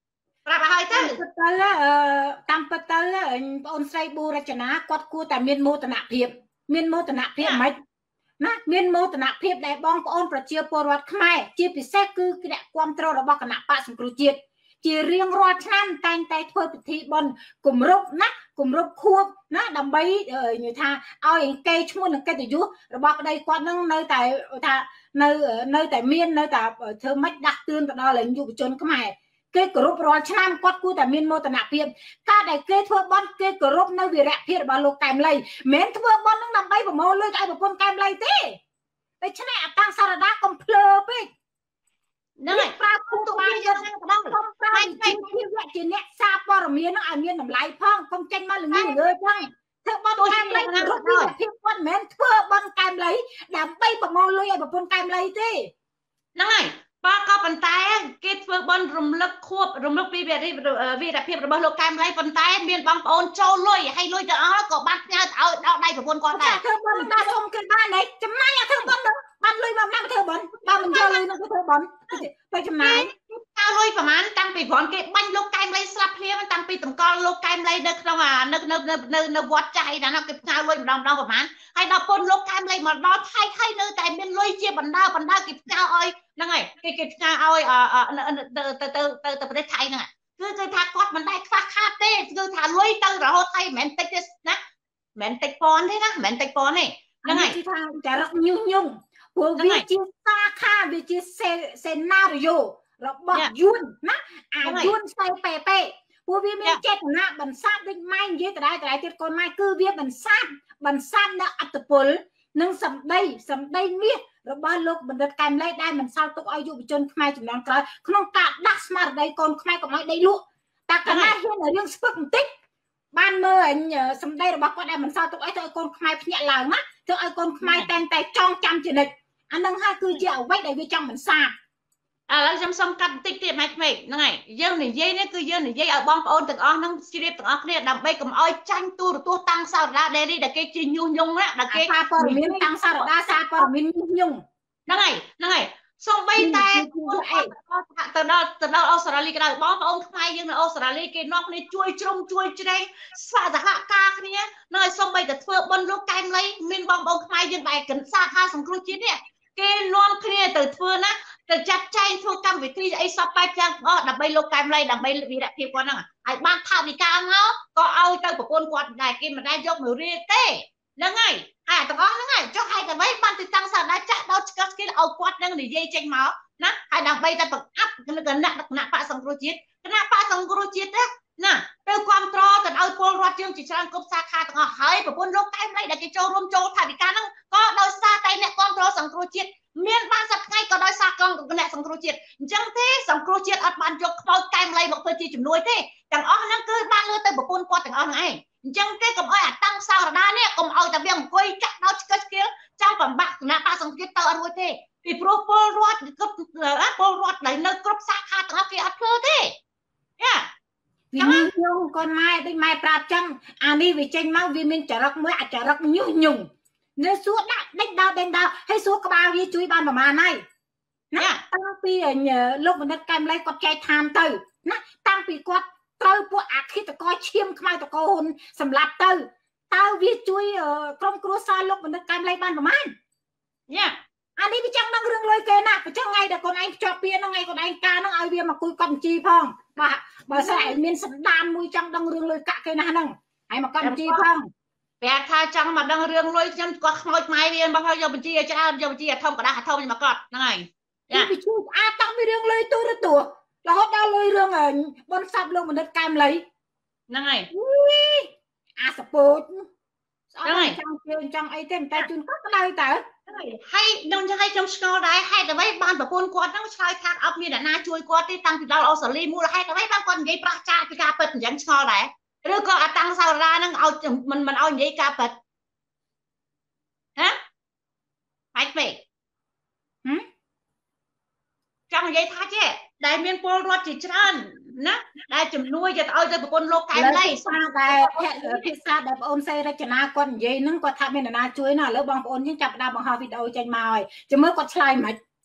ប្រាប់ឲ្យទៅតាមពិតទៅបងអូនស្រីប៊ូរចនាគាត់គួរតែមានមោទនភាពមិនណាមានមោទនភាពដែលបងប្អូនប្រជាពលរដ្ឋខ្មែរជាពិសេសគឺគណៈគាំទ្ររបស់គណៈបកសង្គ្រោះជាតិជារៀងរាល់ឆ្នាំតែងតែធ្វើពិធីបុណ្យគម្រប់ខួបណាដើម្បីនិយាយថាឲ្យអង្គេឈ្មោះនិងកិត្តិយសរបស់ប្តីគាត់នឹងនៅតែថានៅតែមាននៅតែធ្វើម៉េចដាស់តឿនទៅដល់យុវជនខ្មែរគេគោរពរាល់ឆ្នាំគាត់គួរតែមានមោទនភាពការដែលគេធ្វើបន់គេគោរពនៅវីរភាពរបស់លោកកែមលីមិនមែនធ្វើបន់នឹងដើម្បីប្រមូលលុយឲ្យប្រពន្ធកែមលីទេដូច្នេះអតាំងសារដាកុំភ្លើពេកនឹងឲ្យប្រើគុំបានយកនឹងទៅដល់ហើយជាអ្នកសារព័ត៌មាននឹងឲ្យមានតម្លៃផងកុំចេញមកល្ងើផងធ្វើបន់កែមលីរត់វីរភាពគាត់មិនមែនធ្វើបន់កែមលីដើម្បីប្រមូលលុយឲ្យប្រពន្ធកែមលីទេហ្នឹងហើយបើក៏ប៉ុន្តែគេធ្វើបន់រំលឹកពីវីរភាពរបស់លោកកែមលីប៉ុន្តែមានបងប្អូនចូលលុយហើយលុយទៅអស់ក៏បានផ្ញើទៅឲ្យដល់ដៃប្រពន្ធគាត់ដែរធ្វើបន់ដល់សុំគេបានហើយចំណាយធ្វើបន់បានលុយមកណាស់ធ្វើបន់បើមិនយកលុយនោះទៅធ្វើបន់ទៅចំណាយផ្ញើលុយប្រហែលតាំងពីគ្រាន់គេបាញ់លោកកែមលីស្លាប់ភ្លាមតាំងពីតម្កល់លោកកែមលីនៅក្នុងនៅវត្តចាស់ឯណាគេផ្ញើលុយម្ដងប្រហែលហើយដល់ពុនលោកកែមលីមកដល់ថៃហើយនៅតែមានលុយជាបណ្ដាគេផ្ញើឲ្យហ្នឹងហើយគេផ្ញើឲ្យទៅប្រទេសថៃហ្នឹងគឺថាគាត់មិនដែលខ្វះខាតទេគឺថាលុយទៅរហូតថៃមិនមែនតិចទេណាមិនមែនតិចប៉ុនទេណាមិនមែនតិចប៉ុនទេហ្នឹងហើយគឺថាចរិតញុះញង់ព្រោះវាជាសាខាវាជាសេណារីយ៉ូរបស់យួនណាអាយួនស្អីប៉េព្រោះវាមានចេតនាបន្សាបដូចម៉ែនិយាយដដែលទៀតកូនម៉ែគឺវាបន្សាបនៅអត្តពលនិងសម្ដីមាសរបស់លោកបណ្ឌិតកែមលីដែលមិនសល់ទុកឲ្យយុវជនខ្មែរចំនួនក្រោយក្នុងការដាស់ស្មារតីកូនខ្មែរកុំឲ្យដីលក់តែកាលណាហ៊ានរឿងស្ពឹកបន្តិចបានមើលសម្ដីរបស់គាត់ដែលមិនសល់ទុកអីទៅឲ្យកូនខ្មែរភ្ញាក់ឡើងណាធ្វើឲ្យកូនខ្មែរតែចងចាំជានិច្ចអានឹងហើយគឺជាអ្វីដែលវាចង់បន្សាបឥឡូវខ្ញុំសុំកាត់បន្តិចទៀតម៉ែក្មេកហ្នឹងហើយយើងនិយាយនេះគឺយើងនិយាយឲ្យបងប្អូនទាំងអស់ហ្នឹងជ្រាបទាំងអស់គ្នាដើម្បីកុំឲ្យចាញ់ទូរទស្សន៍តាំងសារដាដេរីដែលគេជាញុះញង់ណាដែលគេសារព័ត៌មានតាំងសារដាសារព័ត៌មានញុះញង់ហ្នឹងហើយសូម្បីតែទៅដល់អូស្ត្រាលីក៏ដោយបងប្អូនខ្មែរយើងនៅអូស្ត្រាលីគេនាំគ្នាជួយជ្រុំជួយជ្រែងសហការគ្នានៅឲ្យសូម្បីតែធ្វើបុណ្យលោកកែមលីមានបងប្អូនខ្មែរយើងដែលកន្សាខាសង្គ្រោះជាតិនេះគេនាំគ្នាទៅធ្វើណាទៅចាត់ចែងធ្វើកម្មវិធីអីសពបែបយ៉ាងអស់ដើម្បីលោកកែមលីដើម្បីវីរភាពគាត់ហ្នឹងហើយបានថវិកាមកក៏ឲ្យទៅប្រពន្ធគាត់ដែរគេមិនដែលយកមករៀលទេហ្នឹងហើយហើយទាំងអស់ហ្នឹងហើយចុះហើយតែវិញបានទៅតាំងសាលាចាក់ដល់ឆ្កឹះស្គីឲ្យគាត់នឹងនិយាយចេញមកណាហើយដើម្បីតែបង្អាប់គណៈបកសង្គ្រោះជាតិណាទៅគ្រប់គ្រងទៅឲ្យពលរដ្ឋយើងជាច្រើនគ្រប់សាខាទាំងអស់ហើយប្រពន្ធលោកកែមលីដែលគេចូលរួមចូលថវិកាហ្នឹងក៏ដោយសារតែអ្នកគ្រប់គ្រងសង្គ្រោះជាតិមានបានសប្តាហ៍ក៏ដោយសារកងគណៈសង្គ្រោះជាតិអញ្ចឹងទេសង្គ្រោះជាតិអត់បានយកខ្មោចកែមលីមកធ្វើជាជំនួយទេទាំងអស់ហ្នឹងគឺបានលើទៅប្រពន្ធគាត់ទាំងអស់ហ្នឹងឯងអញ្ចឹងទេកុំឲ្យអាតាំងសារដានេះកុំឲ្យតែវាអង្គុយចាក់ដល់ឆ្កឹះឆ្កៀលចាំបំបាក់គណៈបកសង្គ្រោះជាតិទៅអត់រួចទេពីព្រោះពលរដ្ឋដែលនៅគ្រប់សាខាទាំងអស់គេអត់ធ្វើទេយ៉ាវាញុះញង់កូនម៉ែដូចម៉ែប្រាប់ចឹងអានេះវាចេញមកវាមានចរិតមួយអាចរិតញុះញង់នៅសួរដាក់ដេញដល់ហើយសួរក្បាលវាជួយបានប្រហែលហើយណាតាំងពីលោកបណ្ឌិតកែមលីគាត់ចែកឋានទៅណាតាំងពីគាត់ត្រូវពួកអឃាតករឈាមខ្មៅតកោហ៊ុនសម្លាប់ទៅតើវាជួយក្រុមគ្រួសារលោកបណ្ឌិតកែមលីបានប្រហែលយ៉ាអានេះវាចង់ដឹងរឿងលុយគេណាបើចឹងថ្ងៃដែលកូនឯងភ្ជាប់ពាក្យហ្នឹងឯងកូនឯងការហ្នឹងឲ្យវាមកគួយកត់បញ្ជីផងបាទបើស្អែកមានសណ្ដានមួយចង់ដឹងរឿងលុយកាក់គេណាហ្នឹងហើយមកកត់បញ្ជីផងប្រាប់ថាចង់មកដឹងរឿងលុយខ្ញុំគាត់ខ្មោចម៉ែវាមកយកបញ្ជីឲ្យច្រើនយកបញ្ជីឲ្យធំកដាស់ធំមកកត់ហ្នឹងហើយវាជួយតាំងពីរឿងលុយទូរទស្សន៍រហូតដល់លុយរឿងបនសាប់លោកបណ្ឌិតកែមលីហ្នឹងហើយអាសពូចស្អត់ចង់ជឿចង់អីទេតែជូនគាត់ក្តៅតើហើយខ្ញុំចឹងឲ្យខ្ញុំឆ្ងល់ដែរហេតុអ្វីបានប្រពន្ធគាត់ហ្នឹងឆ្លើយថាអត់មានអ្នកណាជួយគាត់ទេតាំងពីដល់អូស្ត្រាលីមូលហេតុអ្វីបានគាត់និយាយប្រះចាកពីការពិតអញ្ចឹងឆ្ងល់ដែរឬក៏អាតាំងសាវតាហ្នឹងឲ្យមិនឲ្យនិយាយការពិតហ៎ហើយពេកចង់និយាយថាចេះដែលមានពលរដ្ឋជាច្រើនណាដែលជំនួយទៅឲ្យទៅប្រពន្ធលោកកែមលីសារដែលភាសាដែលបងអូនសេរចនាគាត់និយាយហ្នឹងគាត់ថាមានអ្នកណាជួយណាឥឡូវបងប្អូនយើងចាប់ដើមបង្ហោះវីដេអូចេញមកហើយចាំមើលគាត់ឆ្លើយមិន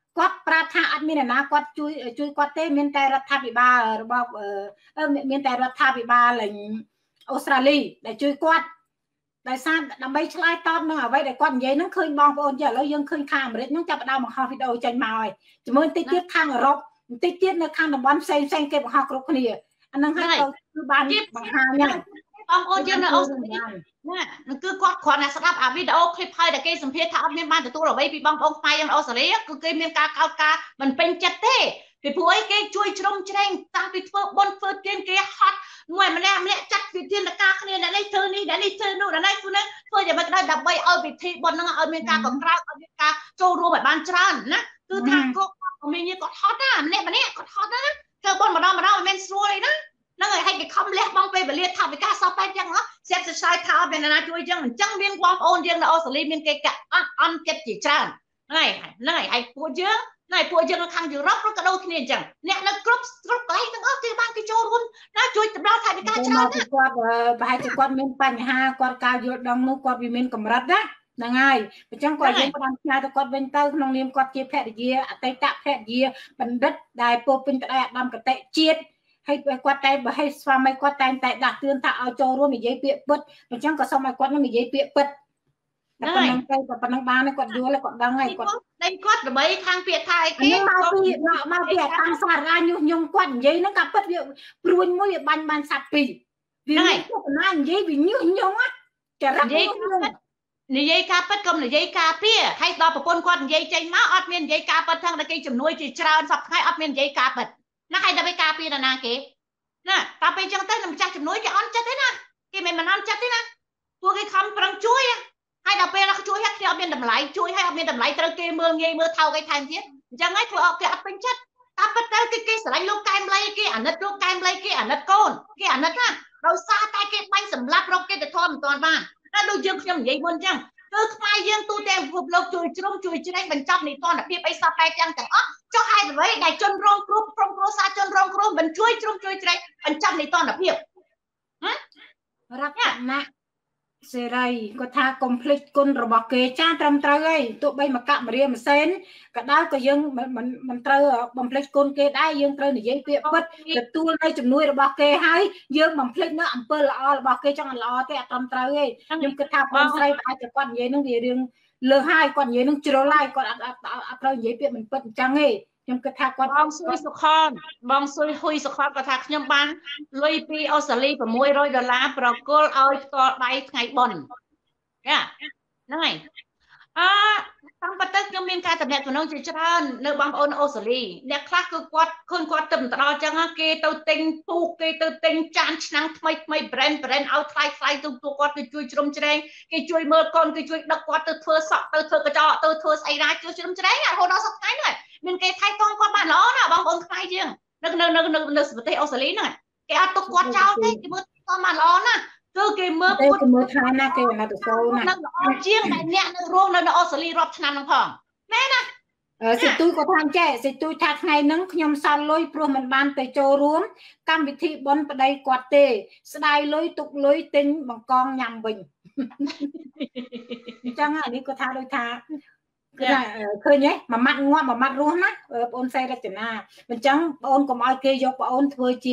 គាត់ប្រាប់ថាអត់មានអ្នកណាគាត់ជួយគាត់ទេមានតែរដ្ឋាភិបាលរបស់មានតែរដ្ឋាភិបាលអូស្ត្រាលីដែលជួយគាត់ដោយសារដើម្បីឆ្លើយតបនឹងអ្វីដែលគាត់និយាយហ្នឹងឃើញបងប្អូនឥឡូវយើងឃើញខាងអាមេរិកហ្នឹងចាប់ផ្ដើមបង្ហោះវីដេអូចេញមកហើយជាមួយបន្តិចទៀតខាងអឺរ៉ុបបន្តិចទៀតនៅខាងតំបន់ផ្សេងគេបង្ហោះគ្រប់គ្នាអាហ្នឹងហើយគឺបានបង្ហាញហ្នឹងបងប្អូនយើងនៅអូស្ត្រាលីណាគឺគាត់គ្រាន់តែស្ដាប់អាវីដេអូคลิปហើយដែលគេសម្ភាសថាអត់មានបានទទួលអ្វីពីបងប្អូនខ្មែរយើងអូស្ត្រាលីគឺគេមានការកោតការមិនពេញចិត្តទេពីព្រោះអីគេជួយជ្រុំជ្រែងតាំងពីធ្វើបុណ្យធ្វើទានគេហត់មួយម្នាក់ចាត់វិធានការគ្នាអ្នកនេះធ្វើនេះអ្នកនេះធ្វើនោះអ្នកនេះធ្វើនេះធ្វើយ៉ាងម៉េចក៏ដោយដើម្បីឲ្យពិធីបុណ្យហ្នឹងឲ្យមានការកង្ក្រើកឲ្យមានការចូលរួមឲ្យបានច្រើនណាគឺថាគាត់មានគាត់ហត់ណាម្នាក់គាត់ហត់ណាធ្វើបុណ្យម្ដងមិនមែនស្រួលទេណាហ្នឹងហើយគេខំលះបង់ពេលវេលាថាវិការសោះបែបចឹងស្រាប់តែឆ្លើយថាអត់មានណាជួយចឹងអញ្ចឹងមានបងប្អូនយើងនៅអូស្ត្រាលីមានគេកាក់អន់ចិត្តជាច្រើនហ្នឹងហើយពួកយើងនៅខាងយុរ៉ុបក៏ដូចគ្នាអញ្ចឹងអ្នកនៅគ្រប់កន្លែងទាំងអស់គឺបានគេចូលរួមណាជួយទៅដល់ថាវិការច្រើនណាគាត់ប្រហែលជាគាត់មានបញ្ហាគាត់ការយល់ដឹងនោះគាត់វាមានកម្រិតណាហ្នឹងហើយអញ្ចឹងគាត់យើងផ្ដាំផ្ញើទៅគាត់វិញទៅក្នុងនាមគាត់ជាភរិយាអតីតភរិយាបណ្ឌិតដែលពោពេញទៅដោយឧត្តមគតិជាតិហើយគាត់តែបើឲ្យស្វាមីគាត់តែងតែដាស់តឿនថាឲ្យចូលរួមនិយាយពាក្យពិតអញ្ចឹងក៏សូមឲ្យគាត់នឹងនិយាយពាក្យពិតតែប៉ុណ្្នឹងទៅប៉ុណ្្នឹងបានគាត់យល់គាត់ដឹងហើយគាត់តែគាត់ដើម្បីខាងពាក្យថាអីគេមកពីអតាំងសារ៉ាញុះញង់គាត់និយាយហ្នឹងក៏ពិតវាព្រួយមួយវាបាញ់បានសាត់ពីរវាមានប៉ុណ្ណានិយាយវាញុះញង់ចរិតនិយាយការពិតកុំនិយាយការពារហើយដល់ប្រពន្ធគាត់និយាយចេញមកអត់មាននិយាយការពិតទាំងតែគេជំនួយជាច្រើនសប្តាហ៍អត់មាននិយាយការពិតណាហើយដើម្បីការពារណាគេណាតែពេលអញ្ចឹងទៅម្ចាស់ជំនួយគេអន់ចិត្តទេណាគេមិនអន់ចិត្តទេណាពួកគេខំប្រឹងជួយហើយដល់ពេលជួយហើយគេអត់មានតម្លៃជួយហើយអត់មានតម្លៃត្រូវគេមើលងាយមើលថោកឯថែមទៀតអញ្ចឹងហើយធ្វើឲ្យគេអត់ពេញចិត្តតែពិតទៅគេស្រឡាញ់លោកកែមលៃគេអាណិតលោកកែមលៃគេអាណិតកូនគេអាណិតណាដោយសារតែគេបាញ់សម្លាប់រកគេទៅធំមិនទាន់បានតែដូចយើងខ្ញុំនិយាយមុនអញ្ចឹងគឺខ្មែរយើងទូទាំងពិភពលោកជួយជ្រុំជួយជ្រែងបញ្ចប់នីតិរដ្ឋភាពអីសពបែបយ៉ាងទាំងអស់ចុះហេតុអ្វីដែលជនរងគ្រោះក្រុមគ្រួសារជនរងគ្រោះមិនជួយជ្រុំជួយជ្រែងបញ្ចប់នីតិរដ្ឋភាពរដ្ឋណៈសេរីគាត់ថាកុំភ្លេចគុណរបស់គេចាត្រឹមត្រូវហើយទោះបីមកកមរាម៉ាសេនក៏ដោយក៏យើងមិនត្រូវបំភ្លេចគុណគេដែរយើងត្រូវនិយាយពាក្យពិតទទួលនៅជំនួយរបស់គេហើយយើងបំភ្លេចនៅអំពើល្អរបស់គេចង់ល្អទេអត់ត្រឹមត្រូវទេខ្ញុំគិតថាបងស្រីប្រហែលជាគាត់និយាយនឹងវារឿងលើសហើយគាត់និយាយនឹងជ្រុលហើយគាត់អត់ត្រូវនិយាយពាក្យមិនពិតអញ្ចឹងទេខ្ញុំគិតថាគាត់បងស៊ុយសុខនបងស៊ុយហ៊ុយសុខនគាត់ថាខ្ញុំបានលុយពីអូស្ត្រាលី$600ប្រគល់ឲ្យផ្ទាល់ដៃថ្ងៃបុណ្យចាហ្នឹងហើយតាមពិតទៅខ្ញុំមានការតំណែងជាច្រើននៅបងប្អូនអូស្ត្រាលីអ្នកខ្លះគឺគាត់ឃើញគាត់ទៅទៅដល់អញ្ចឹងគេទៅទិញពូកគេទៅទិញចានឆ្នាំងថ្មី brand ឲ្យថ្លៃទៅពួកគាត់ទៅជួយជ្រុំជ្រែងគេជួយមើលកូនគេជួយដឹកគាត់ទៅធ្វើសក់ទៅធ្វើកញ្ចក់ទៅធ្វើស្អីណាជួយជ្រុំជ្រែងរហូតដល់សប្តាហ៍ហ្នឹងមានគេថៃកងគាត់បានល្អណាបងប្អូនខ្មែរយើងនៅប្រទេសអូស្ត្រាលីហ្នឹងគេអត់ទុកគាត់ចោលទេគេមើលគាត់បានល្អណាគឺគេមើលគាត់មើលថែណាគេអាណត្តិសូណានឹងល្អជាងតែអ្នកនៅរស់នៅអូស្ត្រាលីរាប់ឆ្នាំហ្នឹងផងមែនណាសិទូគាត់ថាចេះសិទូថាថ្ងៃហ្នឹងខ្ញុំសល់លុយព្រោះមិនបានទៅចូលរួមកម្មវិធីបុណ្យប្តីគាត់ទេស្ដាយលុយទុកលុយទិញបង្កងញ៉ាំវិញអញ្ចឹងអានេះគាត់ថាដូចថាគឺថាឃើញទេមួយម៉ាត់ងាប់មួយម៉ាត់រស់ណាបងអូនសេរចនាអញ្ចឹងបងអូនកុំឲ្យគេយកបងអូនធ្វើជា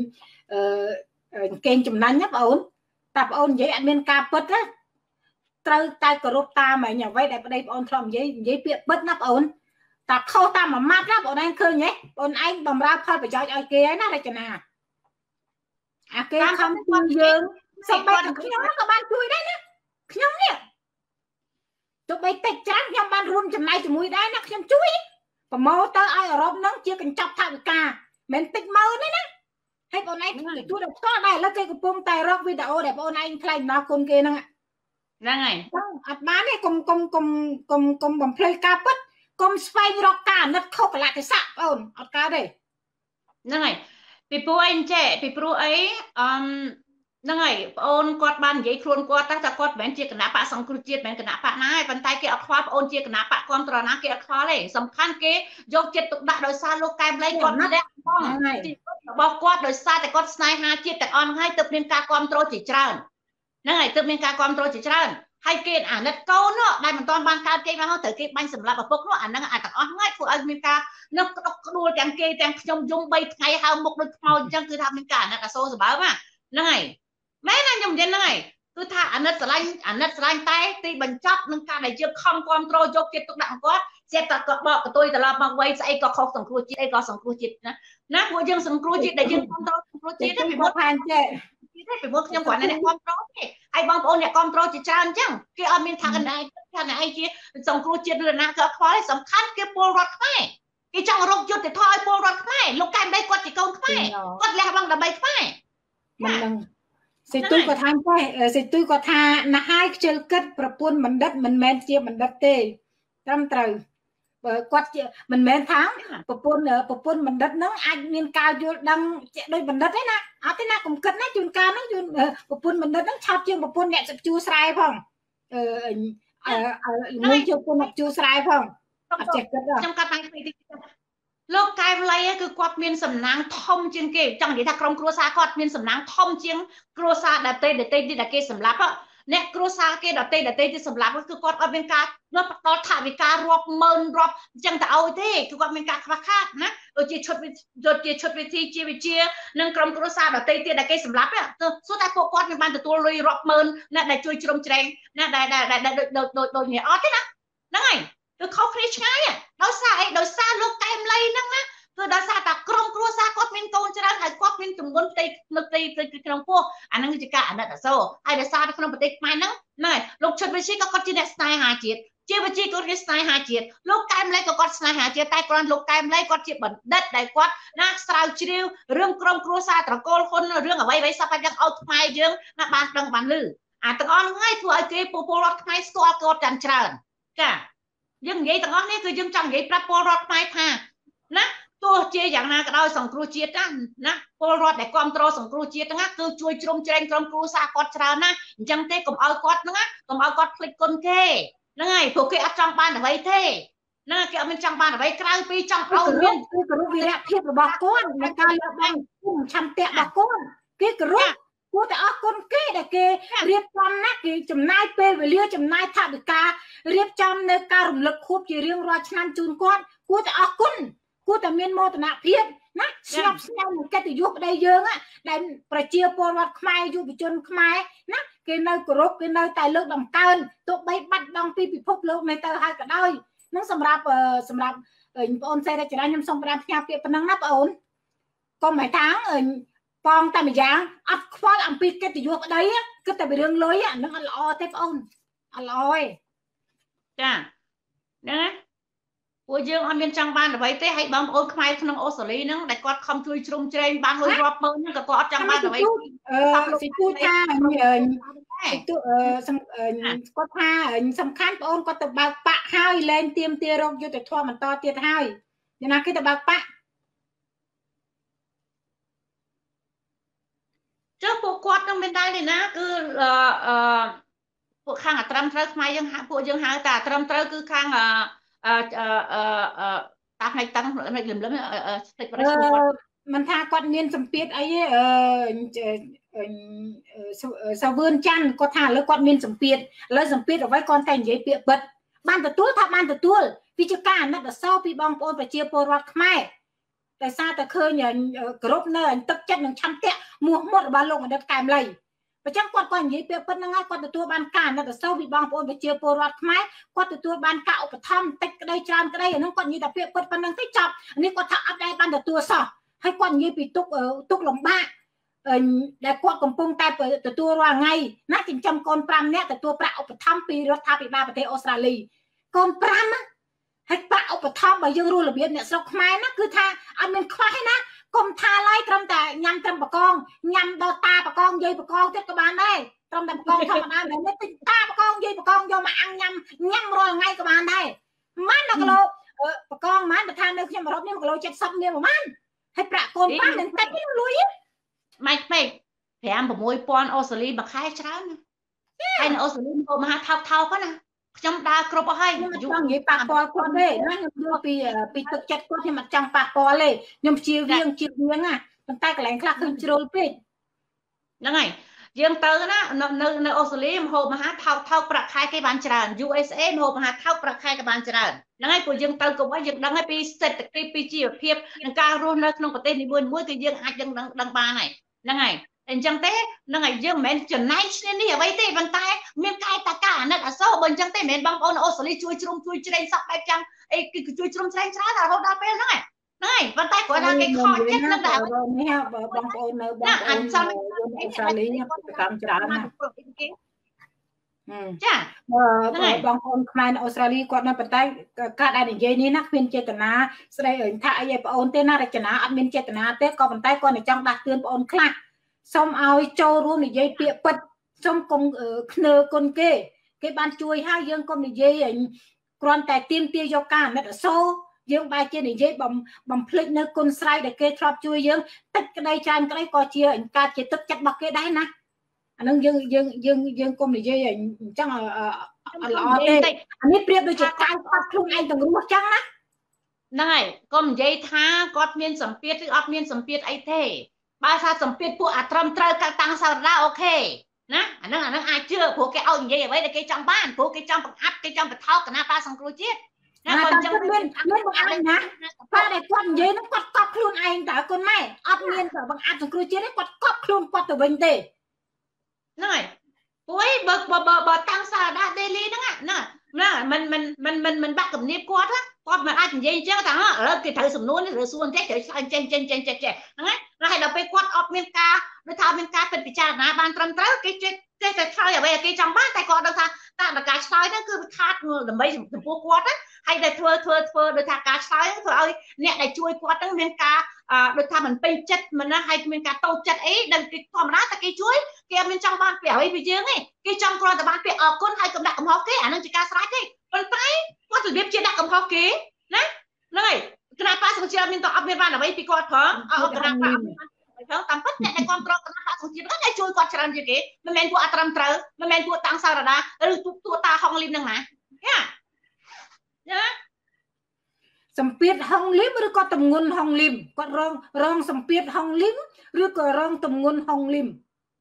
កេងចំណេញណាបងអូនតែបងអូននិយាយអត់មានការពិតណាត្រូវតែគោរពតាមអ្វីដែលប្តីបងអូនធ្លាប់និយាយពាក្យពិតណាបងអូនតែខុសតាមមួយម៉ាត់ណាបងអូនឃើញទេបងអូនឯងបំរើផលប្រយោជន៍ឲ្យគេហើយណារចនាអាគេខំជួយយើងសូម្បីតែខ្ញុំក៏បានជួយដែរណាខ្ញុំនេះទោះបីតិចច្រើនខ្ញុំបានរួមចំណែកជាមួយដែរណាខ្ញុំជួយប្រម៉ូទទៅឲ្យអឺរ៉ុបហ្នឹងជាកញ្ចប់ថវិកាមិនតិចម៉ឺនទេណាហើយបងឯងទទួលដល់ផ្ទាល់ដែរឥឡូវគេកំពុងតែរកវីដេអូដែលបងឯងថ្លែងដល់គុណគេហ្នឹងហើយអត់បានទេកុំបំភ្លេចការពិតកុំស្វែងរកការអាណិតខុសកលៈទេសៈបងអត់កើតទេហ្នឹងហើយពីព្រោះអីចេះពីព្រោះអីហ្នឹងហើយបងអូនគាត់បាននិយាយខ្លួនគាត់ថាគាត់មិនមែនជាគណៈបកសង្គ្រោះជាតិមិនមែនគណៈបកណាទេប៉ុន្តែគេអត់ខ្វល់បងអូនជាគណៈបកគ្រប់ត្រណាគេអត់ខ្វល់ទេសំខាន់គេយកចិត្តទុកដាក់ដោយសារលោកកែមលីគាត់លះបង់របស់គាត់ដោយសារតែគាត់ស្នេហាជាតិទាំងអស់ហ្នឹងហើយទើបមានការគ្រប់គ្រងជាច្រើនហ្នឹងហើយទើបមានការគ្រប់គ្រងជាច្រើន hay kia nết câu nó đây mình toàn ban cao kia mà không tự kia ban sầm lập ở phúc nó năng tặng ớt ngay phụ anh mình ca nó đua chẳng kia chẳng trong dung bay ngày hai một đôi màu chẳng cứ tham mình cả nó cả số rồi báo mà này mấy anh nhung trên này cứ thả nết slang tay thì mình chấp nâng ca này chưa không control cho kia tục đặng quá sẽ tập cọ bọ của tôi là làm bằng quay sẽ có không sòng cua chít có sòng cua chít nè của dương sòng cua chít để dương control sòng cua chít đó bị mất hàng chế thế phải bước trong quản này control này ai bong ôn này control chỉ tràn chăng cái ở bên thằng này kia sòng cua chít là na cái khóa sầm khăn cái pol rọt này cái trong rong chút thì thôi pol rọt này lúc cái đây quật chỉ công này quật lẹ bằng là bay này mìnhสิตุยก็ทำไปสิตุยก็ทานะให้เจอกัดประปุ่นมันดัดมันแมนเจียมันดัดเตะตามตรึกวาดมันแมนทั้งประปุ่นมันดัดนั่งอันมีนกาวอยู่ดังโดยมันดัดได้นะเอาที่น่ากุมกันนะจุนกาวนั่งจุนประปุ่นมันดัดนั่งชอบเจียประปุ่นเนี่ยจะจูสายพ่องมือจูปุ่นจูสายพ่องเจ็บกันจำกัดไปโลกกายอะไรคือกวาดเมียนสำนักทอมเจียงเกจังเดี๋ยวถ้ากรมครัวซากวาดเมียนสำนักทอมเจียงครัวซาดัตเต้ที่ดัตเกสำลับอ่ะเนี่ยครัวซาเกดัตเต้ที่สำลับก็คือกวาดเอาเป็นการเมื่อตอนถ่ายเป็นการรอบเมินรอบจังแต่เอาเท่คือกวาดเป็นการคลาคาดนะจีชุดวิธีจีวิจีนั่งกรมครัวซาดัตเต้ที่ดัตเกสำลับอ่ะสุดท้ายพวกกวาดเป็นบ้านตัวลุยรอบเมินนะได้ช่วยจมแจงนะได้โดยเนี่ยอ๋อที่นะนั่นไงคือเขาคลิชไงอ่ะโดยซาลูกไก่เลยนั่งนะคือโดยซาแต่กรมครัวซากวาดเป็นโกนจะได้หายกวาดเป็นจุ่มบนตีกรมพวกอันนั้นคือการอันนั้นแต่โซ่ไอ้เดซาที่ขนมปฏิกไม่นั่งนั่นลูกชดวิชีก็จีเนสไนหาจีดจีวิชีก็จีสไนหาจีดลูกไก่เลยก็กอดสไนหาจีดแต่กรอนลูกไก่เลยก็จีบันดัดได้กวาดนะสาวชิวเรื่องกรมครัวซาตะโกนคนเรื่องอะไรไว้สักพักยังเอาทำไมยังนะบางดังบางลือแต่ก่อนง่ายถั่วไอ้เกย์ปูรถไม้สตัวกอดจันเชิญจ้ะยังไงแต่ก่อนนี่คือยังจังไงปลาปูรถไม้ผ่านะตัวเจียอย่างนั้นก็ได้ส่งครูเจียกันนะพอรอดแต่ความโตส่งครูเจียตั้งคือช่วยจมเจริญกรมครูซากอดชรานะจังเต้กลมเอากอดนะกลมเอากอดพลิกคนเก้นั่นไงพวกเกอัดจังบ้านเอาไว้เท่นั่นเกอัดเป็นจังบ้านเอาไว้กลางปีจังเอาเมียนคือกรุ๊ปวีระเทียบกับบอกก้นในการเลือกตั้งกุ้งชำเตะบอกก้นคือกรุ๊ปกูแต่ออกคนเก้แต่เกเรียบจำนะเกจำนายเปเวลีจำนายทับกาเรียบจำในการรำลึกคูบจีเรียงรอชนันจูนก้อนกูแต่ออกคนกูแต่เมียนโมตนาเพียบนะสนับสนุนแกติยุบได้เยอะอ่ะได้ประเจียปวัดขมายยุบจนขมายนะเกณฑ์ในกรุ๊ปเกณฑ์ในแต่เลือกดำเกินตัวใบบัดดองปีพิภพเลือกในเตอร์ให้ก็ได้นั่งสำหรับปอนเซได้จะได้ยำส่งประดับเปียปนังนับปอนก็หมายถึงปองแต่ไม่ยังอัดควายอัมพีแกติยุบได้ก็แต่ไปเรื่องเลยอ่ะนั่งอร่อยเทปปอนอร่อยจ้ะนะผู้ยืมอันเป็นจังบ้านเอาไว้เต้ให้บางคนขมายขนมโอสลีนึงแต่กอดคำช่วยชมเจริญบางเลยรอบเมืองนั่นก็กอดจังบ้านเอาไว้สิพูดท่าสิตัวก็ท่าสำคัญปอนก็ตะบากปะให้เล่นเตรียมเตียรกอยู่แต่ทั่วมันต่อเตียให้ยังไงคือตะบากปะเจ้าพวกกอดต้องเป็นได้เลยนะคือพวกข้างตรำเตอร์ขมายยังหาพวกยังหาแต่ตรำเตอร์คือข้างตาให้ตั้งอะไรลืมแล้วมันท่ากอดเนียนสมเปียดไอ้สาวเวิร์นจันก็ท่าแล้วกอดเนียนสมเปียดแล้วสมเปียดเอาไว้ก่อนแต่งใหญ่เปียเปิดบ้านตะตัวทับบ้านตะตัวพิจการนักแต่เศร้าพี่บองโอนไปเชียร์โปรวัดขมายแต่ซาแต่เคยอย่างกรบเนินตึกจัดหนึ่งชั้นเตะมัวหมดบาลงมันเด็ดกายเลยประจังกอดก่อนยี่เปียเปิดนั่งกอดตัวบ้านการนักแต่เศร้าพี่บองโอนไปเชียร์โปรวัดขมายกอดตัวบ้านเก่าไปทำติดก็ได้จานก็ได้อย่างนั้นกอดยี่แต่เปียเปิดปนังที่จับอันนี้กอดทับอัพได้บ้านแต่ตัวสอให้กอดยี่ปีตุกหลงบ้าได้กอดกำปงแต่เปิดตัวว่าไงนักจิงจำกอนปรามเนี่ยแต่ตัวประอุปธรรมปีรถทับปีบ้าประเทศออสเตรเลียกอนปรามให้ประอุปธรรมมายังรู้ระเบียบเนี่ยสกไม้นะคือทางอันเป็นควายนะกรมทาไล่ตรมแต่ยำตรมปะกองยำดอตาปะกองยัยปะกองเทศบาลได้ตรมแต่ปะกองธรรมดาแบบนี้ติดตาปะกองยัยปะกองโยมาอังยำรอยไงกับบานได้มันนะกะโลปะกองมันประธานเนี่ยขึ้นมารบเนี่ยกะโลเจ็ดซับเนี่ยมันให้ประกอบปั้นหนึ่งแต่ไม่รู้ลุยไม่แผลผมมวยปอนออสเตรเลียบักไข่เช้านะให้ในออสเตรเลียมาหาเท่าก็นะจำดากรบให้ยุ่งยี่ปากปอคนเลยนั่งดูปีตึกจัดก็ที่มันจังปากปอเลยยมชิวเวียงอ่ะตั้งแต่กระแหลงคลักขึ้นโจลปิดนั่งไง dương tới na nơi Australia hộp mà hát thao bạc khai cái bàn tràn USA hộp mà hát thao bạc khai cái bàn tràn năng ai của dương tới cũng có dương đăng ai pi set cái pi chi ở phía năng cao luôn nơi không có tên thì buồn mũi thì dương ai đăng ba này năng ai anh chẳng thế năng ai dương men chuẩn này nên đi ở đây thế bàn tay miền cai ta cả nó đã sâu bên chẳng thế men băng ôn Australia chui trên sắp bay chẳng ấy chui trên trái là hộp đa pe năng ai này bàn tay của ta cái kho chết nó đã băng ôn nơi băng ôn Australia cầm chả nè ចាបងប្អូនខ្មែរនៅអូស្ត្រាលីគាត់នៅប៉ុន្តែការដែលនិយាយនេះណាគ្មានចេតនាស្ដីឲ្យថាអីបងប្អូនទេណារចនាអត់មានចេតនាទេក៏ប៉ុន្តែគាត់នឹងចង់ដាស់តឿនបងប្អូនខ្លះសូមឲ្យចូលរួមនិយាយពាក្យពិតសូមកុំខ្នើគុណគេបានជួយហើយយើងកុំនិយាយគ្រាន់តែទៀមទាយកការអាណិតអាសូរយើងបែរជានិយាយបំភ្លេចនៅគុណស្រ័យដែលគេធ្លាប់ជួយយើងតិចក្តីច្រើនក្តីក៏ជាការជាទឹកចិត្តរបស់គេដែរណាអានឹងយើងកុំនិយាយអញ្ចឹងល្អទេអានេះប្រៀបដូចជាការខាត់ខ្លួនឯងទាំងរស់អញ្ចឹងណាហ្នឹងហើយកុំនិយាយថាគាត់មានសម្ពាធឬអត់មានសម្ពាធអីទេបើថាសម្ពាធពួកអាត្រឹមត្រូវកាត់តាំងសារដាអូខេណាអាហ្នឹងអាចជឿព្រោះគេឲ្យនិយាយអ្វីដែលគេចង់បានព្រោះគេចង់បង្អាប់គេចង់បថោកគណៈបាសង្គ្រោះជាតិណាគាត់អញ្ចឹងមានបង្អាប់ណាគាត់ដែលគាត់និយាយហ្នឹងគាត់កប់ខ្លួនឯងតើគុណម៉ែអត់មានបង្អាប់សង្គ្រោះជាតិទេគាត់កប់ខ្លួនគាត់ទៅវិញទេហ្នឹងហើយព្រោះបើតាំងសារដា daily ហ្នឹងណាមិនបាក់គំនាបគាត់មិនអាចនិយាយអញ្ចឹងថាឥឡូវគេត្រូវសំនួរនេះឬសួរអញ្ចឹងត្រូវឆ្លើយចេញហ្នឹងហើយដល់ពេលគាត់អត់មានការដូចថាមានការពិតពិចារណាបានត្រឹមត្រូវគេចេះតែឆ្លើយអ្វីគេចង់បានតែគាត់ដឹងថាតាមការឆ្លើយហ្នឹងគឺវាខាតដើម្បីចំពោះគាត់ណាហើយតែធ្វើដូចថាការឆ្លើយហ្នឹងធ្វើឲ្យអ្នកដែលជួយគាត់ហ្នឹងមានការដូចថាមិនពេញចិត្តមិនណាហើយមានការតូចចិត្តអីដែលគេធម្មតាតែគេជួយគេអត់មានចង់បានពីអ្វីពីយើងទេគេចង់គ្រាន់តែបានពាក្យអរគុណហើយកុំដាក់កំហុសគេអានឹងជាការស្រេចទេប៉ុន្តែគាត់របៀបជាដាក់កំហុសគេណាហ្នឹងហើយគណៈបកសង្គ្រោះជាតិមានតអត់មានបានអ្វីពីគាត់ផងគណៈបកតាមពិតអ្នកដែលគ្រប់គ្រងគណៈបកសង្គ្រោះជាតិហ្នឹងជួយគាត់ច្រើនជាងគេមិនមែនពួកអត្រឹមត្រូវមិនមែនពួកតាំងសារដាឬពួកតាហុងលីមហ្នឹងណាសម្ពាធហុងលីមឬក៏តំងន់ហុងលីមគាត់រងសម្ពាធហុងលីមឬក៏រងតំងន់ហុងលីម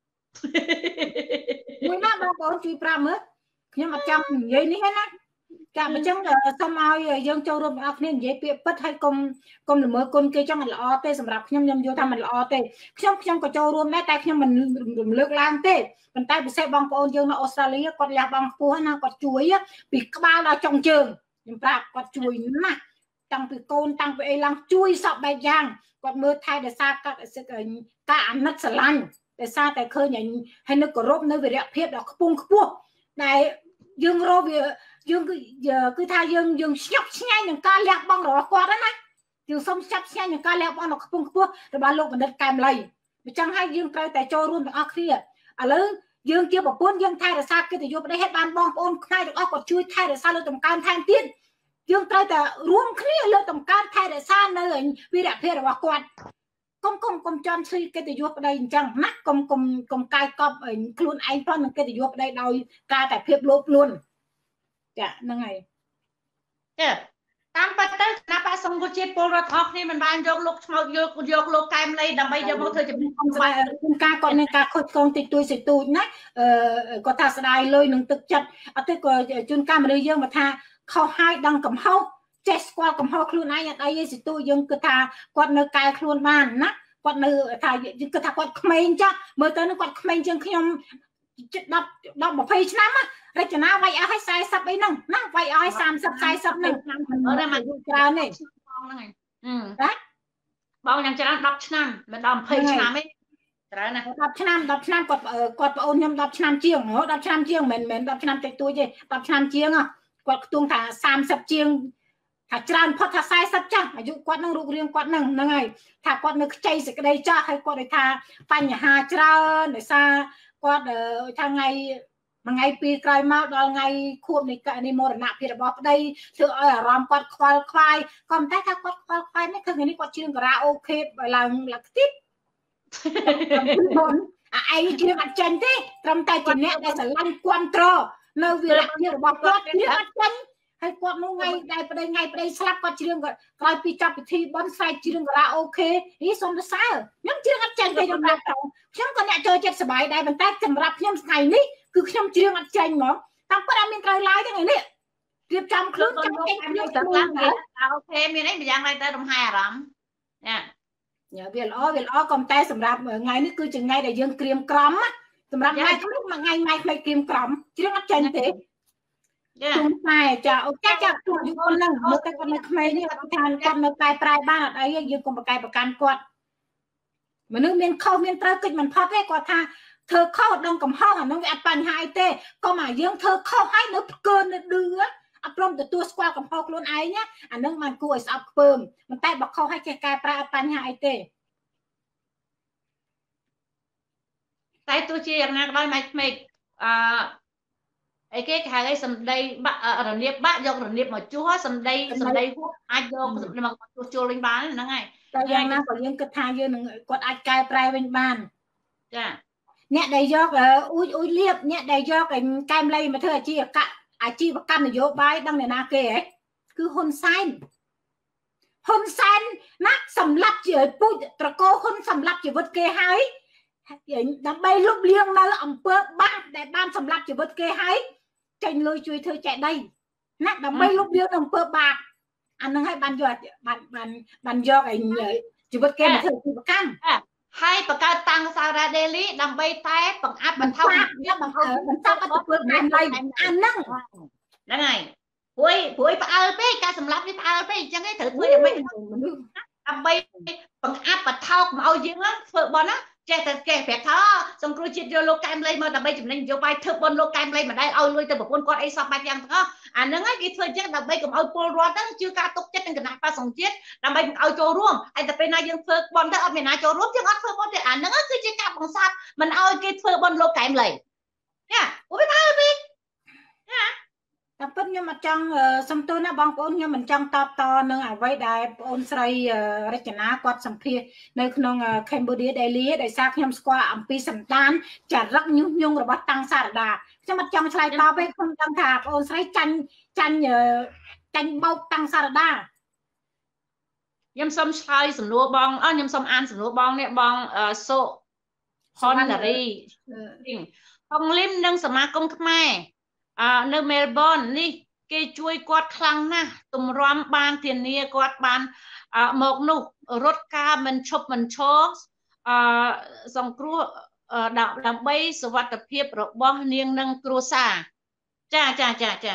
មួយណាបងប្អូនជួយប្រាប់មើលខ្ញុំអត់ចង់និយាយនេះទេណាចាអញ្ចឹងសូមឲ្យយើងចូលរួមបងប្អូនគ្នានិយាយពាក្យពិតហើយកុំល្មើគុណគេចង់មិនល្អទេសម្រាប់ខ្ញុំយល់ថាមិនល្អទេខ្ញុំក៏ចូលរួមដែរតែខ្ញុំមិនរំលើកឡើងទេប៉ុន្តែពិសេសបងប្អូនយើងនៅអូស្ត្រាលីគាត់លះបង់ខ្ពស់ណាគាត់ជួយពីក្បាលដល់ចុងជើងខ្ញុំប្រាប់គាត់ជួយណាស់តាំងពីកូនតាំងពីអីឡើងជួយសពបែបយ៉ាងគាត់មើលថែដោយសារការអាណិតស្រឡាញ់ដោយសារតែឃើញហើយនៅគោរពនៅវីរៈភាពដ៏ខ្ពង់ខ្ពស់ដែលយើងរកវាយើងគឺថាយើងស្ញប់ឆ្ងាយនឹងការលះបង់របស់គាត់ណាយើងសុំស្ញប់ឆ្ងាយនឹងការលះបង់ដ៏ខ្ពង់ខ្ពស់របស់លោកបណ្ឌិតកែមលីអញ្ចឹងហើយយើងត្រូវតែចូលរួមទាំងអស់គ្នាឥឡូវយើងជាប្រពន្ធយើងថែរក្សាកិត្តិយសប្រទេសឲ្យបានបងប្អូនខ្មែរទាំងអស់ក៏ជួយថែរក្សាលើតម្កើងថែមទៀតយើងត្រូវតែរួមគ្នាលើតម្កើងថែរក្សានៅវីរភាពរបស់គាត់កុំជន់ឈ្លីកិត្តិយសប្តីអញ្ចឹងណាកុំកាយកប់ខ្លួនឯងផងនឹងកិត្តិយសប្តីដោយការតែភាពលោភលន់ចាហ្នឹងហើយចាតាមពិតទៅគណៈបកសង្គ្រោះជាតិពលរដ្ឋអស់គ្នាមិនបានយកលោកឆ្នោតយកលោកកែមលីដើម្បីយកមកធ្វើជំនួសគុំស្បែកការគាត់មានការខូចខងតិចតួចសិទូចណាគាត់ថាស្ដាយលុយនឹងទឹកចិត្តអត់ទេក៏ជួនកាលមនុស្សយើងមកថាខុសហើយដឹងកំហុសចេះស្គាល់កំហុសខ្លួនឯងអត់អីទេសិទូយើងគិតថាគាត់នៅកែខ្លួនបានណាគាត់នៅថាយើងគិតថាគាត់ក្មេងចាស់មើលទៅនឹងគាត់ក្មេងជាងខ្ញុំជិត10 20ឆ្នាំរចនាវាយអស់ឲ្យ40អីហ្នឹងណាវាយអស់ឲ្យ30 40ហ្នឹងតែមកច្រើនទេហ្នឹងហើយណាបងយ៉ាងច្រើន10ឆ្នាំមិនដល់20ឆ្នាំទេច្រើនណា 10ឆ្នាំគាត់ប្អូនខ្ញុំ10ឆ្នាំជាង10ឆ្នាំជាងមិនមែន10ឆ្នាំតិចតួចទេ10ឆ្នាំជាងគាត់ខ្ទង់ថា30ជាងថាច្រើនផុតថា40ចាស់អាយុគាត់នឹងរូបរាងគាត់នឹងហ្នឹងហើយថាគាត់នៅខ្ចីសេចក្តីចាស់ហើយគាត់ដូចថាបញ្ហាច្រើនដោយសារគាត់ថាថ្ងៃពីរក្រោយមកដល់ថ្ងៃខួបនៃមរណភាពរបស់ប្តីធ្វើឲ្យអារម្មណ៍គាត់ខ្វល់ខ្វាយក៏តែថាគាត់ខ្វល់ខ្វាយនេះគឺថ្ងៃនេះគាត់ជឿងការ៉ាអូខេឡើងខ្ទីបឯងជឿអត់ចាញ់ទេត្រឹមតែជាអ្នកដែលស្រឡាញ់គាំទ្រនៅវីរភាពរបស់គាត់ជឿអត់ចាញ់ហើយគាត់នោះថ្ងៃដែលប្តីថ្ងៃប្តីស្លាប់គាត់ជ្រៀងគាត់ក្រោយពីចាប់ពិធីបន់ស្រែកជ្រៀងការ៉ាអូខេនេះសូមសរសើរខ្ញុំជ្រៀងអត់ចេញទេខ្ញុំដាក់ខ្ញុំក៏អ្នកចូលចិត្តសប្បាយដែរប៉ុន្តែសម្រាប់ខ្ញុំថ្ងៃនេះគឺខ្ញុំជ្រៀងអត់ចេញហ្មងតាមពិតអត់មានត្រូវឡើយទេថ្ងៃនេះរៀបចំខ្លួនចាំចេញខ្ញុំទៅឡើងអូខេមានអីម្យ៉ាងហើយទៅរំហាយអារម្មណ៍ចាវាល្អក៏តែសម្រាប់ថ្ងៃនេះគឺជាថ្ងៃដែលយើងក្រៀមក្រំសម្រាប់ថ្ងៃនេះមួយថ្ងៃផ្លេចក្រៀមក្រំជ្រៀងអត់ចេញទេខ្ញុំតែចាអូខេចាពួកយុវជនហ្នឹងមើលតែគាត់នៅក្មេងនេះគាត់ថាគាត់នៅតែប្រែបានអត់អីយើងកុំប្រកែប្រកាន់គាត់មនុស្សមានខុសមានត្រូវគិតមិនផុតទេគាត់ថាធ្វើខុសដឹងកំហុសអានោះវាអត់បញ្ហាអីទេកុំឲ្យយើងធ្វើខុសហើយនៅផ្កើនៅឌឺអត់ព្រមទទួលស្គាល់កំហុសខ្លួនឯងណាអានឹងបានគួរឲ្យស្អប់ខ្ពើមប៉ុន្តែបើខុសហើយចេះកែប្រែអត់បញ្ហាអីទេតែទោះជាយ៉ាងណាក៏ដោយម៉េចមេឃអីគេហៅអីសម្ដីបាក់រនៀបបាក់យករនៀបមកជួសសម្ដីហួសអាចយកមកជួសជុលវិញបានហ្នឹងហើយតែយ៉ាងណាក៏យើងគិតថាយើងនឹងគាត់អាចកែប្រែវិញបានចាអ្នកដែលយកអ៊ុយលៀបអ្នកដែលយកកែមលៃមកធ្វើអាជីវកម្មនយោបាយដឹងអ្នកណាគេហ៎គឺហ៊ុនសែនណាសម្លាប់ជាពូជត្រកូលហ៊ុនសម្លាប់ជីវិតគេហើយដើម្បីលុបលាងនៅអំពើបាបដែលបានសម្លាប់ជីវិតគេហើយចេញលុយជួយធ្វើចែកដីណាដើម្បីលុបលាងនៅអំពើបាបអានឹងឲ្យបានយកបានយកជីវិតគេមកធ្វើអាជីវកម្មហើយបង្កើតតាំងសារ៉ាដេលីដើម្បីតែបង្អាប់បន្ថយបង្កើនបន្តអត្តពលបានឡើយអាហ្នឹងហើយព្រួយផ្អើលពេកការសម្លាប់នេះផ្អើលពេកអញ្ចឹងឯងត្រូវធ្វើយ៉ាងម៉េចដើម្បីបង្អាប់បន្ថោកមកឲ្យយើងធ្វើបន់ណាចេះតែគេប្រាប់ថាសង្គ្រោះជាតិយកលោកកែមលៃមកដើម្បីចំណេញនយោបាយធ្វើបន់លោកកែមលៃមិនដែលឲ្យលុយទៅប្រពន្ធគាត់អីសពបែបយ៉ាងទាំងអស់អាហ្នឹងឯងគេធ្វើអញ្ចឹងដើម្បីកុំឲ្យពលរដ្ឋហ្នឹងជឿការទុកចិត្តនឹងគណៈបក្សសង្ជាតិដើម្បីមិនឲ្យចូលរួមហើយតែពេលណាយើងធ្វើបន់ទៅអត់មានណាចូលរួមយើងអត់ធ្វើបន់ទេអាហ្នឹងគឺជាការបង្សាត់មិនឲ្យគេធ្វើបន់លោកកែមលៃចាអូវាហើយពេកចាតែពិតខ្ញុំអត់ចង់សំទោសណាបងប្អូនខ្ញុំមិនចង់តបតនឹងអ្វីដែលបងអូនស្រីរចនាគាត់សម្ភាសនៅក្នុង Cambodia Daily ដោយសារខ្ញុំស្គាល់អំពីសន្តានចរិតញុះញង់របស់តាំងសារដាខ្ញុំអត់ចង់ឆ្លើយតបទេខ្ញុំចង់ថាបងអូនស្រីចាញ់បោកតាំងសារដាខ្ញុំសូមឆ្លើយសំណួរបងខ្ញុំសូមអានសំណួរបងនេះបងសុហុននារីហុងលឹមនិងសមាគមខ្មែរនៅមែលប៊ននេះគេជួយគាត់ខ្លាំងណាស់ទម្រាំបានធានាគាត់បានមកនោះរត់ការមិនឈប់មិនឈរសង្គ្រោះដើម្បីសុវត្ថិភាពរបស់នាងនិងគ្រួសារចា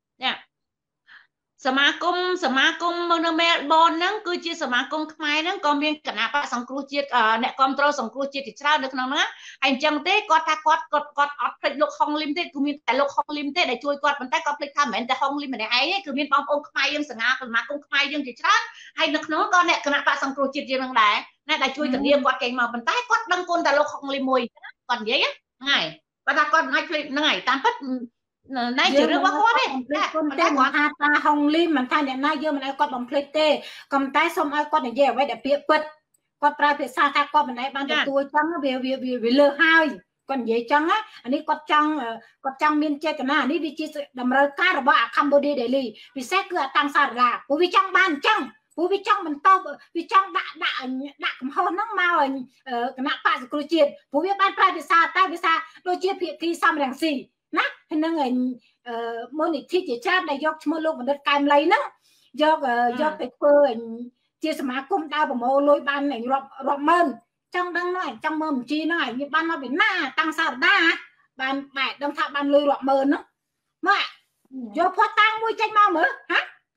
សមាគមនៅមែលប៊នហ្នឹងគឺជាសមាគមខ្មែរហ្នឹងក៏មានគណៈបកសង្គ្រោះជាតិអ្នកគ្រប់គ្រងសង្គ្រោះជាតិជាច្រើននៅក្នុងហ្នឹងហើយអញ្ចឹងទេគាត់ថាគាត់អត់ភ្លេចលោកហុងលឹមទេគឺមានតែលោកហុងលឹមទេដែលជួយគាត់ប៉ុន្តែគាត់ភ្លេចថាមិនមែនតែហុងលឹមម្នាក់ឯងទេគឺមានបងប្អូនខ្មែរយើងសមាគមខ្មែរយើងជាច្រើនហើយនៅក្នុងក៏អ្នកគណៈបកសង្គ្រោះជាតិយើងហ្នឹងដែរណាដែលជួយធានាគាត់ចេញមកប៉ុន្តែគាត់ដឹងគុណតែលោកហុងលឹមមួយគាត់និយាយហ្នឹងហើយគាត់ថាគាត់មិនអាចភ្លេចហ្នឹងហើយតាមពិតណៃជារឿងរបស់គាត់ទេតែគាត់ថាតាហុងលីមិនថាអ្នកណាយើងមិនឲ្យគាត់បំភ្លេចទេក៏តែសូមឲ្យគាត់និយាយអ្វីដែលពាក្យពិតគាត់ប្រើភាសាថាគាត់មិនដែលបានទទួលចឹងវាលើហើយគាត់និយាយចឹងណាអានេះគាត់ចង់មានចេតនានេះវាជាតម្រូវការរបស់អា Cambodia Daily ពិសេសគឺអាតាំងសារ៉ាព្រោះវាចង់បានអញ្ចឹងព្រោះវាចង់បន្តវាចង់ដាក់កំហុសហ្នឹងមកគណៈបក្សសង្គ្រោះជាតិព្រោះវាបានប្រើភាសាតែភាសាដូចជាភាគីសំរងស៊ីណាហើយនឹងមូលនិធិជាច្រើនដែលយកឈ្មោះលោកបណ្ឌិតកែមលីហ្នឹងយកទៅធ្វើជាសមាគមដើរប្រមូលលុយបានរាប់ម៉ឺនចង់ដឹងហ្នឹងចង់មើលបញ្ជីហ្នឹងឲ្យវាបានមកពីណាតាំងសារដាបានបែរដឹងថាបានលុយរាប់ម៉ឺនហ្នឹងមកយកផុសតាំងមួយចេញមកមើលហ៎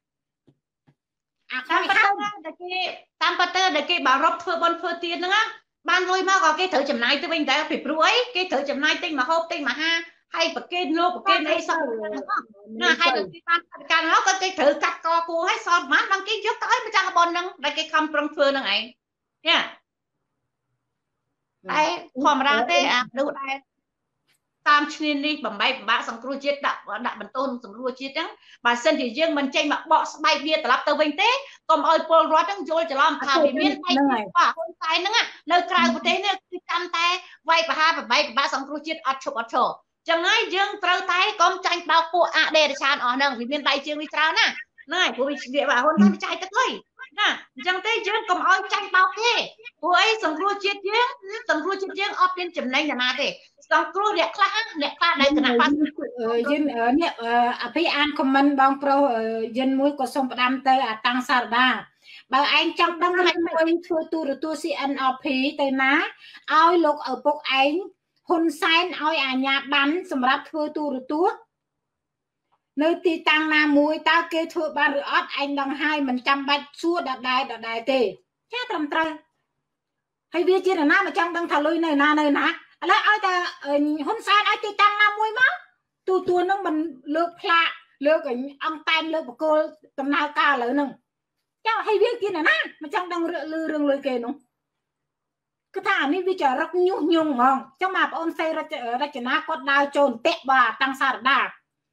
តាមពិតដែលគេបារប់ធ្វើបន់ធ្វើទៀនហ្នឹងបានលុយមកក៏គេត្រូវចំណាយទៅវិញតែពីព្រោះអីគេត្រូវចំណាយទិញមកហូបទិញមកហាហើយប្រកេនលោកប្រកេនអីសោះណាហើយដល់គេបានកាលនោះក៏គេត្រូវកាត់កគួរឲ្យសល់ប្រហែលបានគេយកទៅឲ្យម្ចាស់បនហ្នឹងដែលគេខំប្រឹងធ្វើហ្នឹងឯងចាតែធម្មតាទេអាមនុស្សដែលតាមឈ្នានីសបំបែកបំបាក់សង្គ្រោះជាតិដាក់បន្ទោសសង្គ្រោះជាតិហ្នឹងបើសិនជាយើងមិនចេញមកបកស្បែកវាត្រឡប់ទៅវិញទេកុំឲ្យពលរដ្ឋហ្នឹងយល់ច្រឡំថាវាមានបែកបាទហ៊ុនសែនហ្នឹងនៅក្រៅប្រទេសនេះគឺកាន់តែវាយប្រហារបំបែកបំបាក់សង្គ្រោះជាតិអត់ឈប់អត់ឈរ chẳng ai dương trâu tay con tranh bao phụ à để chán ở nâng vì miền Tây chương vi trao nè này của vị địa bà hôn thân trai tất ơi nè chẳng thế dương cầm oi tranh bao kê của ấy sòng cua chiết dương ọp lên chấm này nhà na thế sòng cua đẹp khá đây cái nào phát dân nèพี่อ่านคอมเมนต์บางโปรdânมุ้ยก็ส่งประดามเตอตังสารดาបើឯងចង់ដឹងរឿងមួយធ្វើទូរទស្សន៍ CNRP ទៅណាឲ្យលោកឪពុកឯងហ៊ុនសែនឲ្យអាជ្ញាប័ណ្ណសម្រាប់ធ្វើទូរទស្សន៍នៅទីតាំងណាមួយតើគេធ្វើបានឬអត់ឯងដឹងហើយមិនចាំបាច់សួរដដែលទេចាត្រឹមត្រូវហើយវាជាណាមកចង់ដឹងថាលុយនៅណាឥឡូវឲ្យតែហ៊ុនសែនឲ្យទីតាំងណាមួយមកទូនឹងមិនលើកផ្លាកលើកអង្គតែនលើកបកគលដំណើរការឥឡូវហ្នឹងចាហើយវាជាណាមកចង់ដឹងរឿងលុយគេនោះគឺថានេះវាចរិតញុះញង់ហ្មងចឹងមកបងអូនសេរចនាគាត់ដើរចូលតាក់បាទតាំងសារដា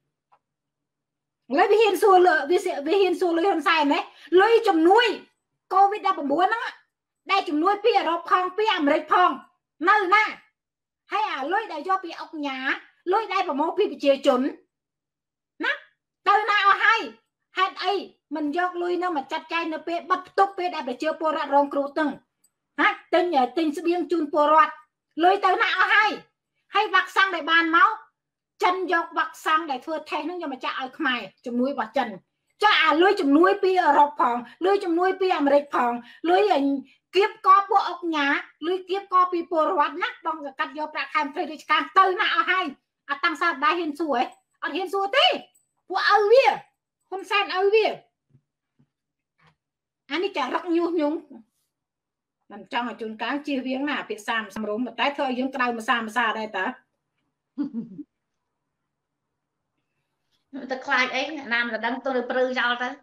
ហើយវាហ៊ានសួរលុយហ៊ុនសែនណាលុយជំនួយកូវីដ -19 ហ្នឹងដែលជំនួយពីអឺរ៉ុបផងពីអាមេរិកផងនៅណាហើយអាលុយដែលយកពីអុកញ៉ាលុយដែលប្រមូលពីប្រជាជនណាទៅណាអស់ហើយហេតុអីមិនយកលុយនោះមកចាត់ចែងនៅពេលបិទផ្ទុកពេលដែលប្រជាពលរដ្ឋរងគ្រោះទឹងណាទិញស្បៀងជូនពលរដ្ឋលុយទៅណាអស់ហើយវ៉ាក់សាំងដែលបានមកចិនយកវ៉ាក់សាំងដែលធ្វើថេស្តហ្នឹងយកមកចាក់ឲ្យខ្មែរជំនួយរបស់ចិនចាក់អាលុយជំនួយពីអឺរ៉ុបផងលុយជំនួយពីអាមេរិកផងលុយគៀបកពួកអុកញ៉ាលុយគៀបកពីពលរដ្ឋណាបងកាត់យកប្រាក់ខែផ្ទៃរាជការទៅណាអស់ហើយអាតាំងសារដែរហ៊ានសួរអត់ហ៊ានសួរទេពួកឪវាហ៊ុនសែនឪវាអានេះចារឹកញុះញង់មិនចង់ឲ្យជួនកាលជៀសវាងណាភាសាសំរុំតែធ្វើឲ្យយើងក្រៅភាសាដែរតាតែខ្លាចអីណាមតែដឹងទៅព្រឺចោលទៅ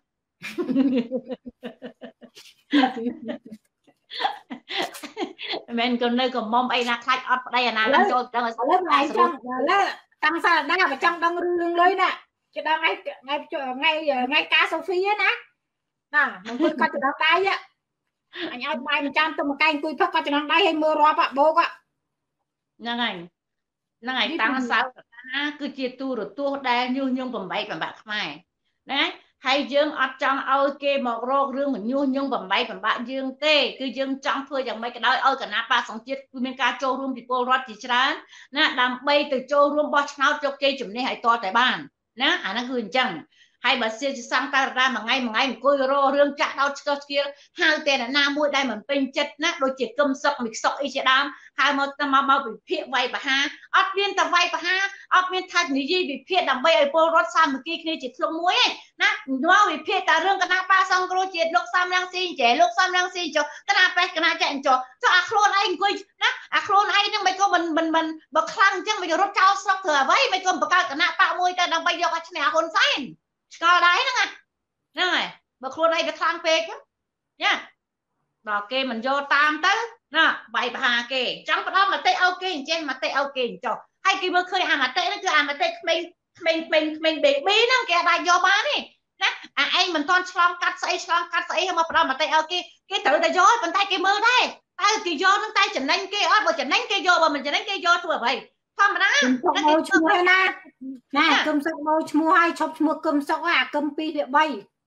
មិនក៏នៅកំមុំអីណាខ្លាចអត់ប្តីអាណានឹងចូលដឹងឲ្យឥឡូវឯងចង់តាំងសារដាបើចង់ដឹងរឿងលុយណាគេដល់ថ្ងៃការសូហ្វីណាមិនគួរគាត់ទៅដល់ដៃអញឲ្យបាយមួយចានទៅមួយកែងអង្គុយផឹកគាត់ចំណងដៃឲ្យមើលរាប់បោកហ្នឹងហើយតាំងសៅណាគឺជាទូរទស្សន៍ដែលញុះញង់បំបែកបំបាក់ខ្មែរណាហើយយើងអត់ចង់ឲ្យគេមករករឿងញុះញង់បំបែកបំបាក់យើងទេគឺយើងចង់ធ្វើយ៉ាងម៉េចក៏ដោយឲ្យគណៈបកសង្ជាតិគឺមានការចូលរួមពីពលរដ្ឋជាច្រើនណាដើម្បីទៅចូលរួមបោះឆ្នោតយកជ័យជំនះឲ្យតតែបានណាអាហ្នឹងគឺអញ្ចឹងហើយបើសិជាសង្តារតាមួយថ្ងៃអង្គុយរករឿងចាក់ដោតឆ្កឹះឆ្កៀលហៅតែណាមួយដែលមិនពេញចិត្តណាដូចជាគឹមសុកមិកសុកអីជាដើមហៅមកវិភាគវាយបហាអត់មានតែវាយបហាអត់មានថានិយាយវិភាគដើម្បីឲ្យពលរដ្ឋសាមគ្គីគ្នាជាធ្លុងមួយឯណាមកវិភាគតែរឿងគណៈបាសង្គ្រោះជាតិលោកសំរងស៊ីចែលោកសំរងស៊ីចុះគណៈបេះគណៈចែចុះអាខ្លួនឯងអង្គុយណាអាខ្លួនឯងហ្នឹងមិនក៏មិនបើខ្លាំងអញ្ចឹងមិនរត់ចោលស្រុកធ្វើអ្វីមិនក៏បង្កើតគណៈបកមួយទៅដើម្បីយកឲ្យឈ្នះហ៊ុនសែនឆ្កល់ដែរហ្នឹងហើយបើខ្លួនឯងវាខ្លាំងពេកណាដល់គេមិនយកតាមទៅណាបាយបហាគេចង់ផ្ដំមតិឲ្យគេអញ្ចឹងមតិឲ្យគេចុះហើយគេមើលឃើញអាមតិហ្នឹងគឺអាមតិក្មេងបេប៊ីហ្នឹងគេអាចយកបានទេណាឯងមិនទាន់ឆ្លងកាត់ស្អីមកផ្ដំមតិឲ្យគេត្រូវតែយកប៉ុន្តែគេមើលដែរតើគេយកហ្នឹងតែចំណេញគេអត់បើចំណេញគេយកបើមិនចំណេញគេយកធ្វើអ្វីធម្មតាគេឈ្មោះណាគឹមសុកមកឈ្មោះឲ្យឈប់ឈ្មោះគឹមសុកអាគឹម2 ភាគ 3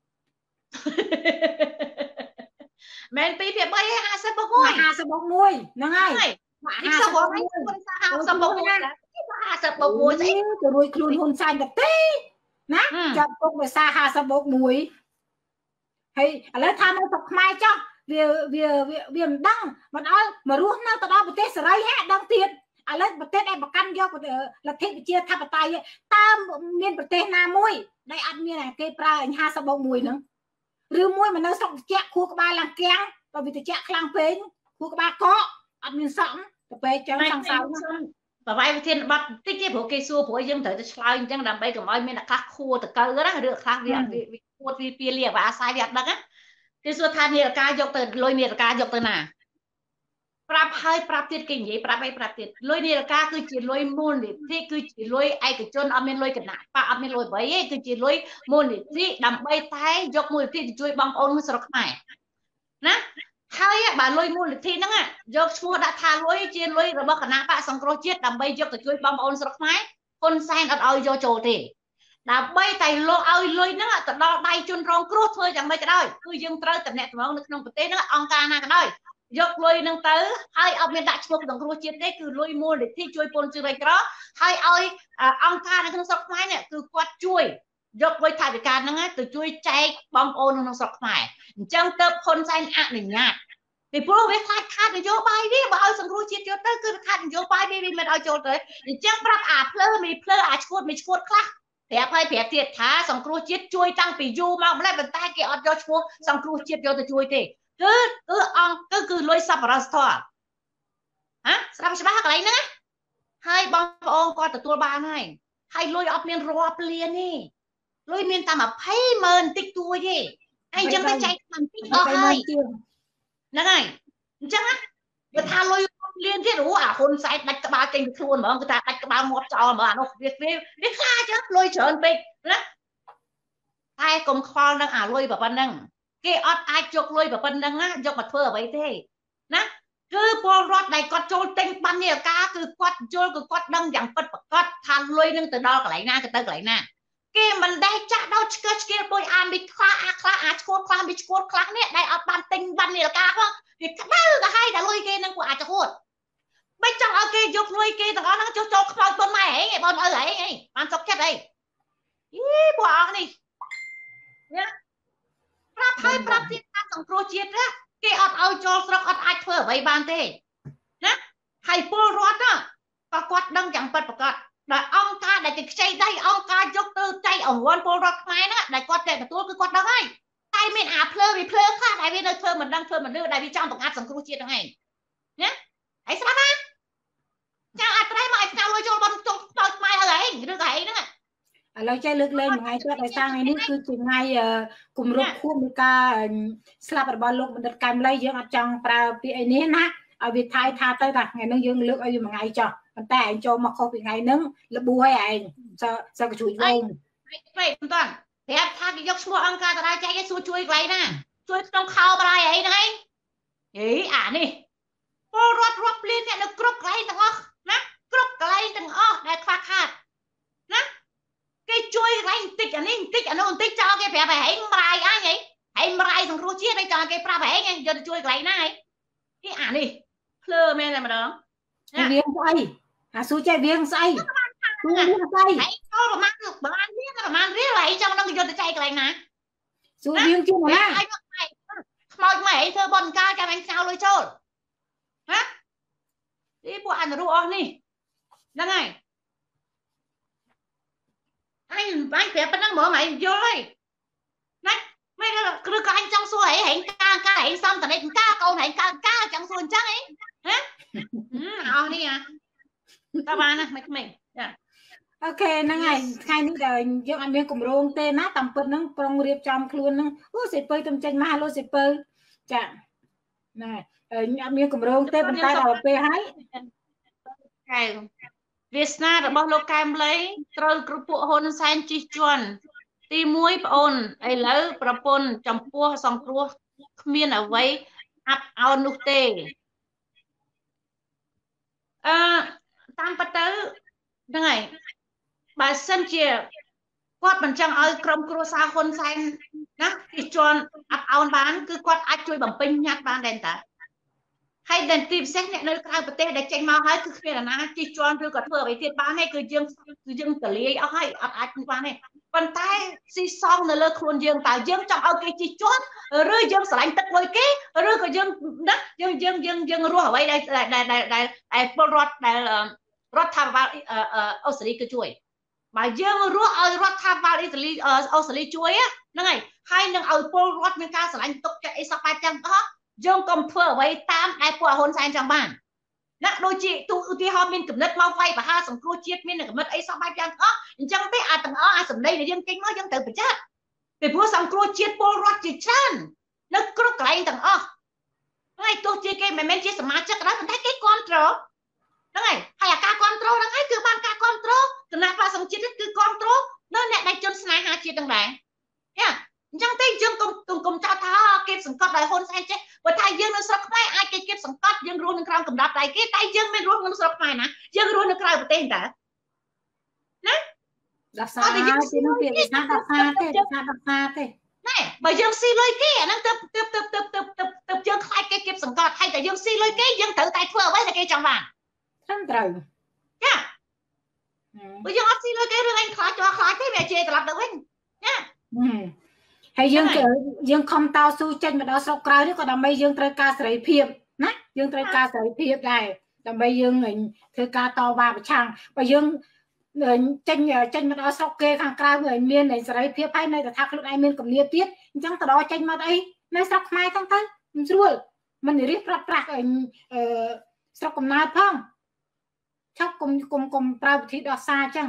មែន2 ភាគ 3 50 បូក 1 50 បូក 1ហ្នឹងហើយ 50 បូក 1 50 បូក 1 50 បូក 1ស្អីទៅរួយខ្លួនហ៊ុនសែនទៅទេណាចាប់ពុកភាសា50 បូក 1ហើយឥឡូវថានៅស្រុកខ្មែរចុះវាមិនដឹងមិនអើមករស់នៅទៅដល់ប្រទេសសេរីហ่ะដឹងទៀតឥឡូវប្រទេសដែលប្រកាន់យកលទ្ធិប្រជាធិបតេយ្យតើមានប្រទេសណាមួយដែលអត់មានគេប្រើ50 បូក 1ហ្នឹងឬមួយមកនៅស្រុកត្រជាក់ខួរក្បាលឡើងគាំងបើវាត្រជាក់ខ្លាំងពេកខួរក្បាលកកអត់មានសក់ទៅពេកចឹងសង្សៅប្រវាយវិធានបတ်តិចទេព្រោះគេសួរព្រោះយើងត្រូវទៅឆ្លើយអញ្ចឹងដើម្បីកុំឲ្យមានអ្នកខ្លះខួរតកើណាឬខ្លះវាខួរវាពីលាអាសាយវាអត់ដឹងគេសួរថានាឡិកាយកទៅលុយនាឡិកាយកទៅណាប្រាប់ហើយប្រាប់ទៀតគេនិយាយប្រាប់ទៀតលុយនាឡិកាគឺជាលុយមូលនិធិគឺជាលុយឯកជនអត់មានលុយគណៈបកអត់មានលុយអ្វីទេគឺជាលុយមូលនិធិដើម្បីតែយកមូលនិធិទៅជួយបងប្អូនស្រុកខ្មែរណាហើយបើលុយមូលនិធិហ្នឹងយកឈ្មោះដាក់ថាលុយជាលុយរបស់គណៈបកសង្គ្រោះជាតិដើម្បីយកទៅជួយបងប្អូនស្រុកខ្មែរហ៊ុនសែនអត់ឲ្យយកចូលទេដើម្បីតែលោកឲ្យលុយហ្នឹងទៅដល់ដៃជនរងគ្រោះធ្វើយ៉ាងម៉េចក៏ដោយគឺយើងត្រូវតំណែងនៅក្នុងប្រទេសហ្នឹងអង្គការណាក៏ដោយយកលុយហ្នឹងទៅហើយអត់មានដាក់ឈ្មោះក្នុងគ្រោះជាតិទេគឺលុយមូលនិធិជួយពលរដ្ឋក្រីក្រហើយឲ្យអង្គការនៅក្នុងស្រុកខ្មែរនេះគឺគាត់ជួយយកលុយថវិកាហ្នឹងទៅជួយចែកបងប្អូនក្នុងស្រុកខ្មែរអញ្ចឹងទៅហ៊ុនសែនអនុញ្ញាតពីព្រោះវាខ្លាចខាតនយោបាយវាបើឲ្យសង្គ្រោះជាតិយកទៅគឺខាតនយោបាយវាមិនឲ្យចូលទៅអញ្ចឹងប្រាប់អាភ្លើមីភ្លើអាឈួតមីឈួតខ្លះប្រាប់ឲ្យប្រាប់ទៀតថាសង្គ្រោះជាតិជួយតាំងពីយូរមកម្ល៉េះប៉ុន្តែគេអត់យកឈ្មោះសង្គ្រោះជាតិយកទៅជួយទេគឺអង្គគឺលុយសប្បុរសធម៌ហ៎ស្ដាប់ច្បាស់កន្លែងហ្នឹងហើយបងប្អូនគាត់ទទួលបានហើយលុយអត់មានរាប់លានទេលុយមានតែ20,000តិចតួចទេហើយអញ្ចឹងទៅចែកបានតិចអស់ហើយហ្នឹងហើយអញ្ចឹងបើថាលុយលៀនទៀតអាហ៊ុនសែនដាច់ក្បាលចេញពីខ្លួនហ្មងគឺថាដាច់ក្បាលងាប់ចោលហ្មងអានោះវាខ្លាចលុយច្រើនពេកណាតែកុំខ្វល់នឹងអាលុយប៉ុណ្ណឹងគេអត់អាចយកលុយប៉ុណ្ណឹងយកមកធ្វើអ្វីទេណាគឺពលរដ្ឋដែលគាត់ចូលទិញបាននេះការគឺគាត់យល់គឺគាត់ដឹងយ៉ាងពិតប្រាកដថាលុយនឹងទៅដល់កន្លែងណាទៅកន្លែងណាគេមិនដែលចាក់ដល់ឆ្កឹះឆ្កៀលដូចអាមីខ្លះអាឈួតខ្លះមីឈួតខ្លះនេះដែលអត់បានទិញបាននេះការផងវាក្តៅទៅហើយតែលុយគេនឹងពួកអាចហួតមិនចង់ឲ្យគេយកលុយគេទាំងអស់ហ្នឹងចុះចូលខ្មោចប៉ុនម៉ែហីបងអើហីបានសុកចិត្តហីពួកអស់នេះណាប្រាប់ហើយប្រាប់ទៀតថាសង្គ្រោះជាតិណាគេអត់ឲ្យចូលស្រុកអត់អាចធ្វើអ្វីបានទេណាហើយពលរដ្ឋក៏គាត់ដឹងយ៉ាងពិតប្រាកដដែលអង្គការដែលគេខ្ចីដៃអង្គការយកទៅចែកអង្វាន់ពលរដ្ឋខ្មែរណាដែលគាត់តែទទួលគឺគាត់ដឹងហើយតែមានអាភ្លើវាភ្លើខ្លះដែលវានៅធ្វើមិនដឹងធ្វើមិនលឺដែលវាចង់បង្អាប់សង្គ្រោះជាតិហ្នឹងឯងណាហើយស្ដាប់ណាចាំអត់ប្រែមកឲ្យផ្ញើលុយចូលបងចុងខ្មោចខ្មែរអើហីឬក៏ហីហ្នឹងឥឡូវចេះលើកលែងមួយថ្ងៃទៀតដោយសារថ្ងៃនេះគឺជាថ្ងៃគម្រប់ខួបនៃការស្លាប់របស់លោកបណ្ឌិតកែមលីយើងអត់ចង់ប្រើពាក្យអីនេះណាឲ្យវាថាទៅថាថ្ងៃនេះយើងលើកឲ្យវាមួយថ្ងៃចុះប៉ុន្តែឯងចូលមកខុសពីថ្ងៃហ្នឹងលបួឲ្យឯងសើក៏ជួយវងពេកមិនតាន់ប្រាប់ថាគេយកឈ្មោះអង្គការតារាចែកឲ្យសួរជួយកន្លែងណាជួយក្នុងខោបរាយអីហ្នឹងឯងអានេះពលរដ្ឋរាប់លានអ្នកនៅគ្រប់កន្លែងទាំងអស់ណាគ្រប់កន្លែងទាំងអស់ដែលខ្វះខាតណាគេជួយកន្លែងបន្តិចអានេះបន្តិចអានោះបន្តិចចោលគេប្រាប់ឲ្យហែងមរាយអញហែងមរាយសង្គ្រោះជាតិឲ្យចោលគេប្រាប់ហែងយកទៅជួយកន្លែងណាហែងអានេះភ្លើមែនតែម្ដងវាងស្អីអាស៊ូចេះវាងស្អីវាងស្អីហែងចូលប្រហែលរៀលហែងចង់នឹងយកទៅចែកកន្លែងណាស៊ូវាងជាណាខ្មោចម៉ែអីធ្វើបនការចាំអញចោលលុយចូលហ៎នេះពួកអនុរុអស់នេះហ្នឹងហើយអញប្រាប់ប៉ុណ្ណឹងហ្មងឯងយល់ហើយណាមិនគឺក៏អញចង់សួរហែងការហែងសំតនិកការកូនហែងការចង់សួរអញ្ចឹងហ៎អស់នេះតើបានណាមិនចាអូខេហ្នឹងហើយថ្ងៃនេះដែលយើងអត់មានកម្រងទេណាតាមពិតហ្នឹងប្រុងរៀបចំខ្លួនហ្នឹងអូសេពើទៅចេញមកឡូសេពើចាណែអត់មានកម្រងទេប៉ុន្តែដល់ពេលហើយកែវវាសនារបស់លោកកែមលីត្រូវគ្រប់ពួកហ៊ុនសែនជិះជាន់ទី1បងអូនឥឡូវប្រពន្ធចំពោះសង្គ្រោះគ្មានអ្វីអាប់អោននោះទេតាមពិតទៅហ្នឹងហើយបើសិនជាគាត់មិនចង់ឲ្យក្រុមគ្រួសារហ៊ុនសែនណាជិះជាន់អាប់អោនបានគឺគាត់អាចជួយបំពេញញត្តិបានដែរតាហើយដែលទីពិសេសអ្នកនៅក្រៅប្រទេសដែលចេញមកហើយគឺគ្មានអាណាជិះជាន់ឬក៏ធ្វើអ្វីទៀតបានទេគឺយើងកលាយអស់ហើយអត់អាចបានទេប៉ុន្តែស៊ីសងនៅលើខ្លួនយើងតើយើងចង់ឲ្យគេជិះជាន់ឬយើងស្រឡាញ់ទឹកលុយគេឬក៏យើងណាយើងរស់អ្វីដែលពលរដ្ឋដែលរដ្ឋាភិបាលអូស្ត្រាលីគឺជួយបើយើងរស់ឲ្យរដ្ឋាភិបាលអូស្ត្រាលីជួយហ្នឹងហើយនឹងឲ្យពលរដ្ឋមានការស្រឡាញ់ទុកចិត្តអីសោះបែបចឹងអស់យើងកុំធ្វើអ្វីតាមដែលពួកហ៊ុនសែនចង់បានណាដូចជាទូឧទាហរណ៍មានកំណត់មកវាយប្រហារសង្គ្រោះជាតិមានកំណត់អីសោះបែបយ៉ាងអស់អញ្ចឹងទេអាទាំងអស់អាសម្ដីដែលយើងចេញមកយើងត្រូវប្រចាំពីព្រោះសង្គ្រោះជាតិពលរដ្ឋជាច្រើននៅគ្រប់កន្លែងទាំងអស់ហើយទោះជាគេមិនមែនជាសមាជិកដែរប៉ុន្តែគេគ្រប់គ្រងហ្នឹងហើយអាការគ្រប់គ្រងហ្នឹងហើយគឺបានការគ្រប់គ្រងគណៈបកសង្ជាតិគឺគ្រប់គ្រងនៅអ្នកដែលជន់ស្នេហាជាតិទាំងដែរយ៉ាអញ្ចឹងទេយើងកុំចោទថាគេសង្កត់ដោយហ៊ុនសែនចេះបើថាយើងនៅស្រុកខ្មែរអាចគេសង្កត់យើងរស់នៅក្រោមកម្រិតដៃគេតែយើងមិនរស់នៅស្រុកខ្មែរណាយើងរស់នៅក្រៅប្រទេសតើណាដល់សារទីនោះវាសាដល់សារទេដល់សារទេណែបើយើងស៊ីលុយគេអាហ្នឹងទៅយើងខ្លាចគេគៀបសង្កត់ហើយតែយើងស៊ីលុយគេយើងត្រូវតែធ្វើអ្វីដែលគេចង់បានត្រឹមត្រូវចាបើយើងអត់ស៊ីលុយគេរឿងអីខ្លាចទេវាជេរត្រឡប់ទៅវិញណាហើយយើងខំតស៊ូចេញមកដល់ស្រុកក្រៅនេះក៏ដើម្បីយើងត្រូវការសេរីភាពណាយើងត្រូវការសេរីភាពដែរដើម្បីយើងធ្វើការតវ៉ាប្រឆាំងបើយើងចេញមកដល់ស្រុកគេខាងក្រៅវាមានសេរីភាពហើយនៅតែថាខ្លួនឯងមានគំនាបទៀតអញ្ចឹងទៅដល់ចេញមកអីនៅស្រុកខ្មែរហ្នឹងទៅមិនស្រួលមិនរៀបប្រាស់ស្រុកកំណើតផងឆាប់គុំប្រើវិធីដោះសារអញ្ចឹង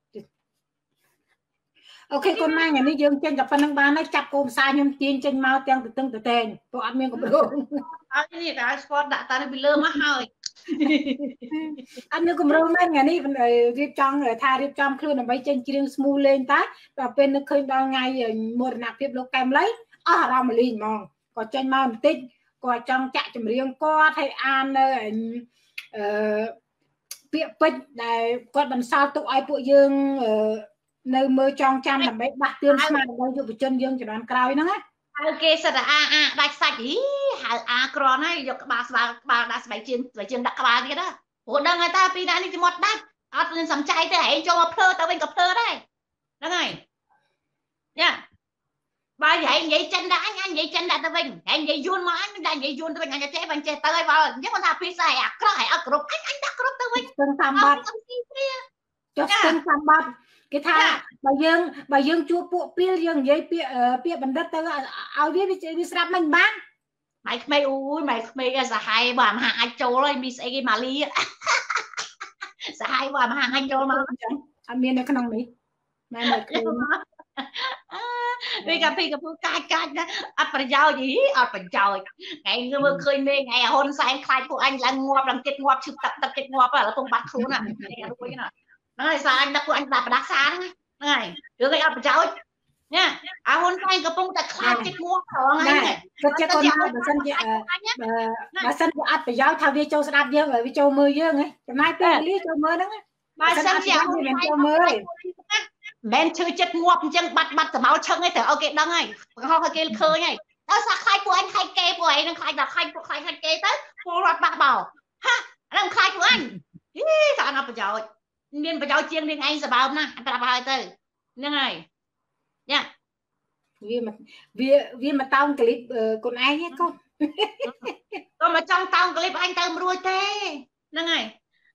អូខេកូនម៉ែថ្ងៃនេះយើងចេញតែប៉ុណ្្នឹងបានហើយចាប់គោមសារខ្ញុំទាញចេញមកទាំងទៅទាំងទៅតែងព្រោះអត់មានកម្រងហើយនេះតែស្ពតដាក់តាពីលើមកហើយអត់មានកម្រងមែនថ្ងៃនេះរៀបចំខ្លួនដើម្បីចេញគ្រឿងស្មូលេងតែដល់ពេលនឹកឃើញដល់ថ្ងៃមរណភាពលោកកែមលីអស់អារម្មណ៍លីងហ្មងគាត់ចេញមកបន្តិចគាត់ចង់ចាក់ចម្រៀងគាត់ឲ្យអាននៅពាក្យពេចន៍ដែលគាត់បន្សល់ទុកឲ្យពួកយើងនៅមើលចងចាំដើម្បីបាក់ទឿនស្មារតីយុវជនយើងជំនាន់ក្រោយហ្នឹងណាហើយគេសិតអាដាច់សាច់ហីហៅអាក្រនហើយយកក្បាលដាក់ស្បែកជើងដាក់ក្បាលទៀតណាព្រោះដឹងហើយតាពីណានេះជាមាត់ដាច់អត់មានសំចៃទេហែងចូលមកភ្លើទៅវិញក៏ភ្លើដែរហ្នឹងហើយយ៉ាបើហែងនិយាយចិនដាក់អញនិយាយចិនដាក់ទៅវិញហែងនិយាយយួនមកអញដាក់និយាយយួនទៅវិញអញចេះទៅហើយបើអញ្ចឹងគាត់ថាពីស្អីអាក្រក់ហើយអត់គ្រប់អញដាក់គ្រប់ទៅវិញស្ទឹងតាមបាត់ចុះស្ទឹងតាមបាត់គេថាបើយើងជួបពួកពីលយើងនិយាយពាក្យបណ្ឌិតទៅឲ្យវាស្រាប់មិនបានម៉ៃក្មេងអូយម៉ៃក្មេងសាហាយបើមហាអាចចូលហើយមានស្អីគេម៉ាលីសាហាយបើមហាអាចចូលមកអញ្ចឹងអត់មាននៅក្នុងនេះណែមើលឃើញវាកាពីកពូកាច់ណាអត់ប្រយោជន៍ទេអត់ប្រយោជន៍ថ្ងៃមើលឃើញមេថ្ងៃហ៊ុនសែនខ្លាចពួកអញឡើងងាប់ឡើងចិត្តងាប់ឈឺទឹកចិត្តងាប់ឥឡូវកំបាត់ខ្លួនណារួចណាហ្នឹងហើយសារអញដាក់ពួកអញដាក់បដាសាហ្នឹងហើយរឿងអីអត់ប្រយោជន៍ណាអាហ៊ុនសែនកំពុងតែខ្លាចចិត្តងាប់ហ្មងហ្នឹងគាត់ចិត្តគាត់មកបើសិនជាអត់ប្រយោជន៍ថាវាចូលស្ដាប់យើងវាចូលមើលយើងហ៎ចំណាយពេលវេលាចូលមើលហ្នឹងបើសិនជាហ៊ុនសែនចូលមើលមិនឈឺចិត្តងាប់អញ្ចឹងបាត់សម្ោលឈឹងឯងទៅឲ្យគេដឹងហើយបង្ហោះឲ្យគេឃើញហើយដល់សាខ្លាចពួកអញខ្លាចគេពួកឯងនឹងខ្លាចដល់ខ្លាចពួកខ្លាចគេទៅពលរដ្ឋបាក់បោហាអានឹងខ្លាចពួកអញតែអត់ប្រយោជន៍មានប្រយោជន៍ជាងនាងឯងសបើមណាស់ប្រាប់ហើយទៅហ្នឹងហើយយ៉ាវាមកតោងក្លីបកូនឯងហ្នឹងកូនក៏មកចង់តោងក្លីបអញទៅមិនរួចទេហ្នឹងហើយ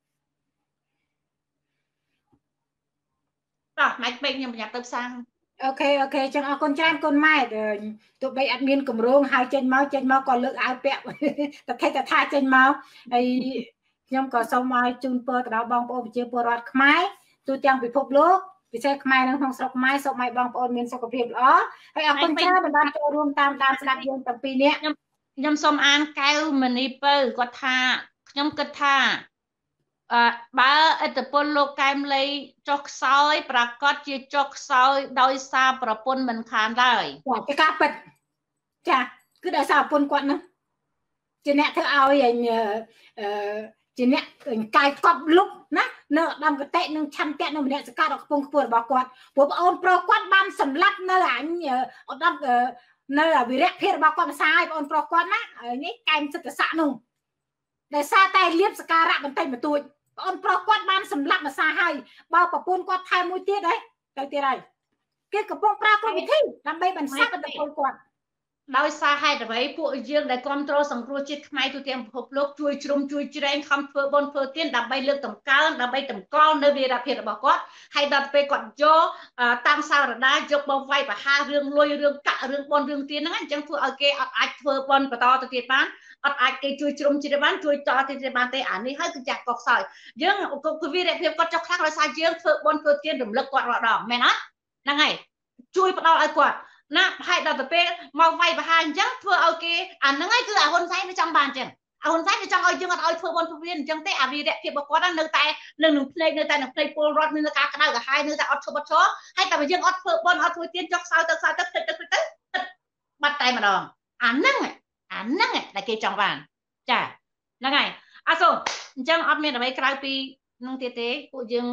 តោះម៉េចខ្ញុំប្រញាប់ទៅផ្សារអូខេចឹងអរគុណច្រើនកូនម៉ែទោះបីអត់មានកម្រងហើយចេញមកក៏លើកអាវពាក់តែថាចេញមកហើយខ្ញុំក៏សូមឲ្យជូនពរទៅដល់បងប្អូនប្រជាពលរដ្ឋខ្មែរទូទាំងពិភពលោកពិសេសខ្មែរនៅក្នុងស្រុកខ្មែរសូមឲ្យបងប្អូនមានសុខភាពល្អហើយអរគុណច្រើនដែលបានចូលរួមតាមដានស្ដាប់យើងទាំងពីរនាក់ខ្ញុំសូមអានកែវមនីពៅគាត់ថាខ្ញុំគិតថាបើឥទ្ធិពលលោកកែមលីចុះខ្សោយប្រកាសជាចុះខ្សោយដោយសារប្រពន្ធមិនខានឡើយចាការពិតចាគឺដោយសារប្រពន្ធគាត់ហ្នឹងជាអ្នកធ្វើឲ្យជាអ្នកកាយកប់លុបណានៅឧត្តមកតេនឹងឆន្ទៈនៅមនសិការដ៏ខ្ពង់ខ្ពស់របស់គាត់ព្រោះប្អូនប្រុសគាត់បានសម្លាប់នៅអញឧត្តមនៅវិរៈភាពរបស់គាត់មិនសាយប្អូនប្រុសគាត់ណានេះកែមសិទ្ធិស័កនោះដោយសារតែលៀបសការៈបន្តិចបន្តួចប្អូនប្រុសគាត់បានសម្លាប់ម្សាហើយបើប្រពន្ធគាត់ថែមមួយទៀតហ៎ទៅទៀតហើយគេកំពុងប្រើគ្រប់វិធីដើម្បីបន្សាបឥទ្ធិពលគាត់ដោយសារហេតុអ្វីពួកយើងដែលគ្រប់គ្រងសង្គ្រោះជាតិខ្មែរទូទាំងពិភពលោកជួយជ្រុំជួយជ្រែងខំធ្វើបុណ្យធ្វើទានដើម្បីលើកតម្កើងដើម្បីតម្កល់នៅវីរភាពរបស់គាត់ហើយដល់ពេលគាត់យកតាំងសារដាយកបងវាយបហារឿងលុយរឿងកាក់រឿងបុណ្យរឿងទានហ្នឹងអញ្ចឹងធ្វើឲ្យគេអត់អាចធ្វើបុណ្យបន្តទៅទៀតបានអត់អាចគេជួយជ្រុំជ្រែងបានជួយតទៅទៀតបានទេអានេះហើយគឺចាក់កុកសោយយើងគឺវីរភាពគាត់ចុះខ្លាំងដោយសារយើងធ្វើបុណ្យធ្វើទានរំលឹកគាត់រាល់ដងមែនអត់ហ្នឹងហើយជួយផ្ដល់ឲ្យគាត់ណាហើយដល់ទៅពេលមកវាយបហាអញ្ចឹងធ្វើឲ្យគេអាហ្នឹងហើយគឺអាហ៊ុនសែនវាចង់បានអញ្ចឹងអាហ៊ុនសែនវាចង់ឲ្យយើងអត់ឲ្យធ្វើបុណ្យធ្វើទានអញ្ចឹងទេអាវីរៈភាពរបស់គាត់នៅតែនឹងភ្លេចនៅតែនឹងភ្លេចពលរដ្ឋនៅការក្តៅក្រហាយនៅតែអត់ឈប់អត់ឈរហើយតែយើងអត់ធ្វើបុណ្យអត់ធ្វើទានចុះខ្សោយទៅបាត់តែម្ដងអាហ្នឹងដែលគេចង់បានចាហ្នឹងហើយអសូមអញ្ចឹងអត់មានអ្វីក្រៅពីនឹងទៀតទេពួកយើង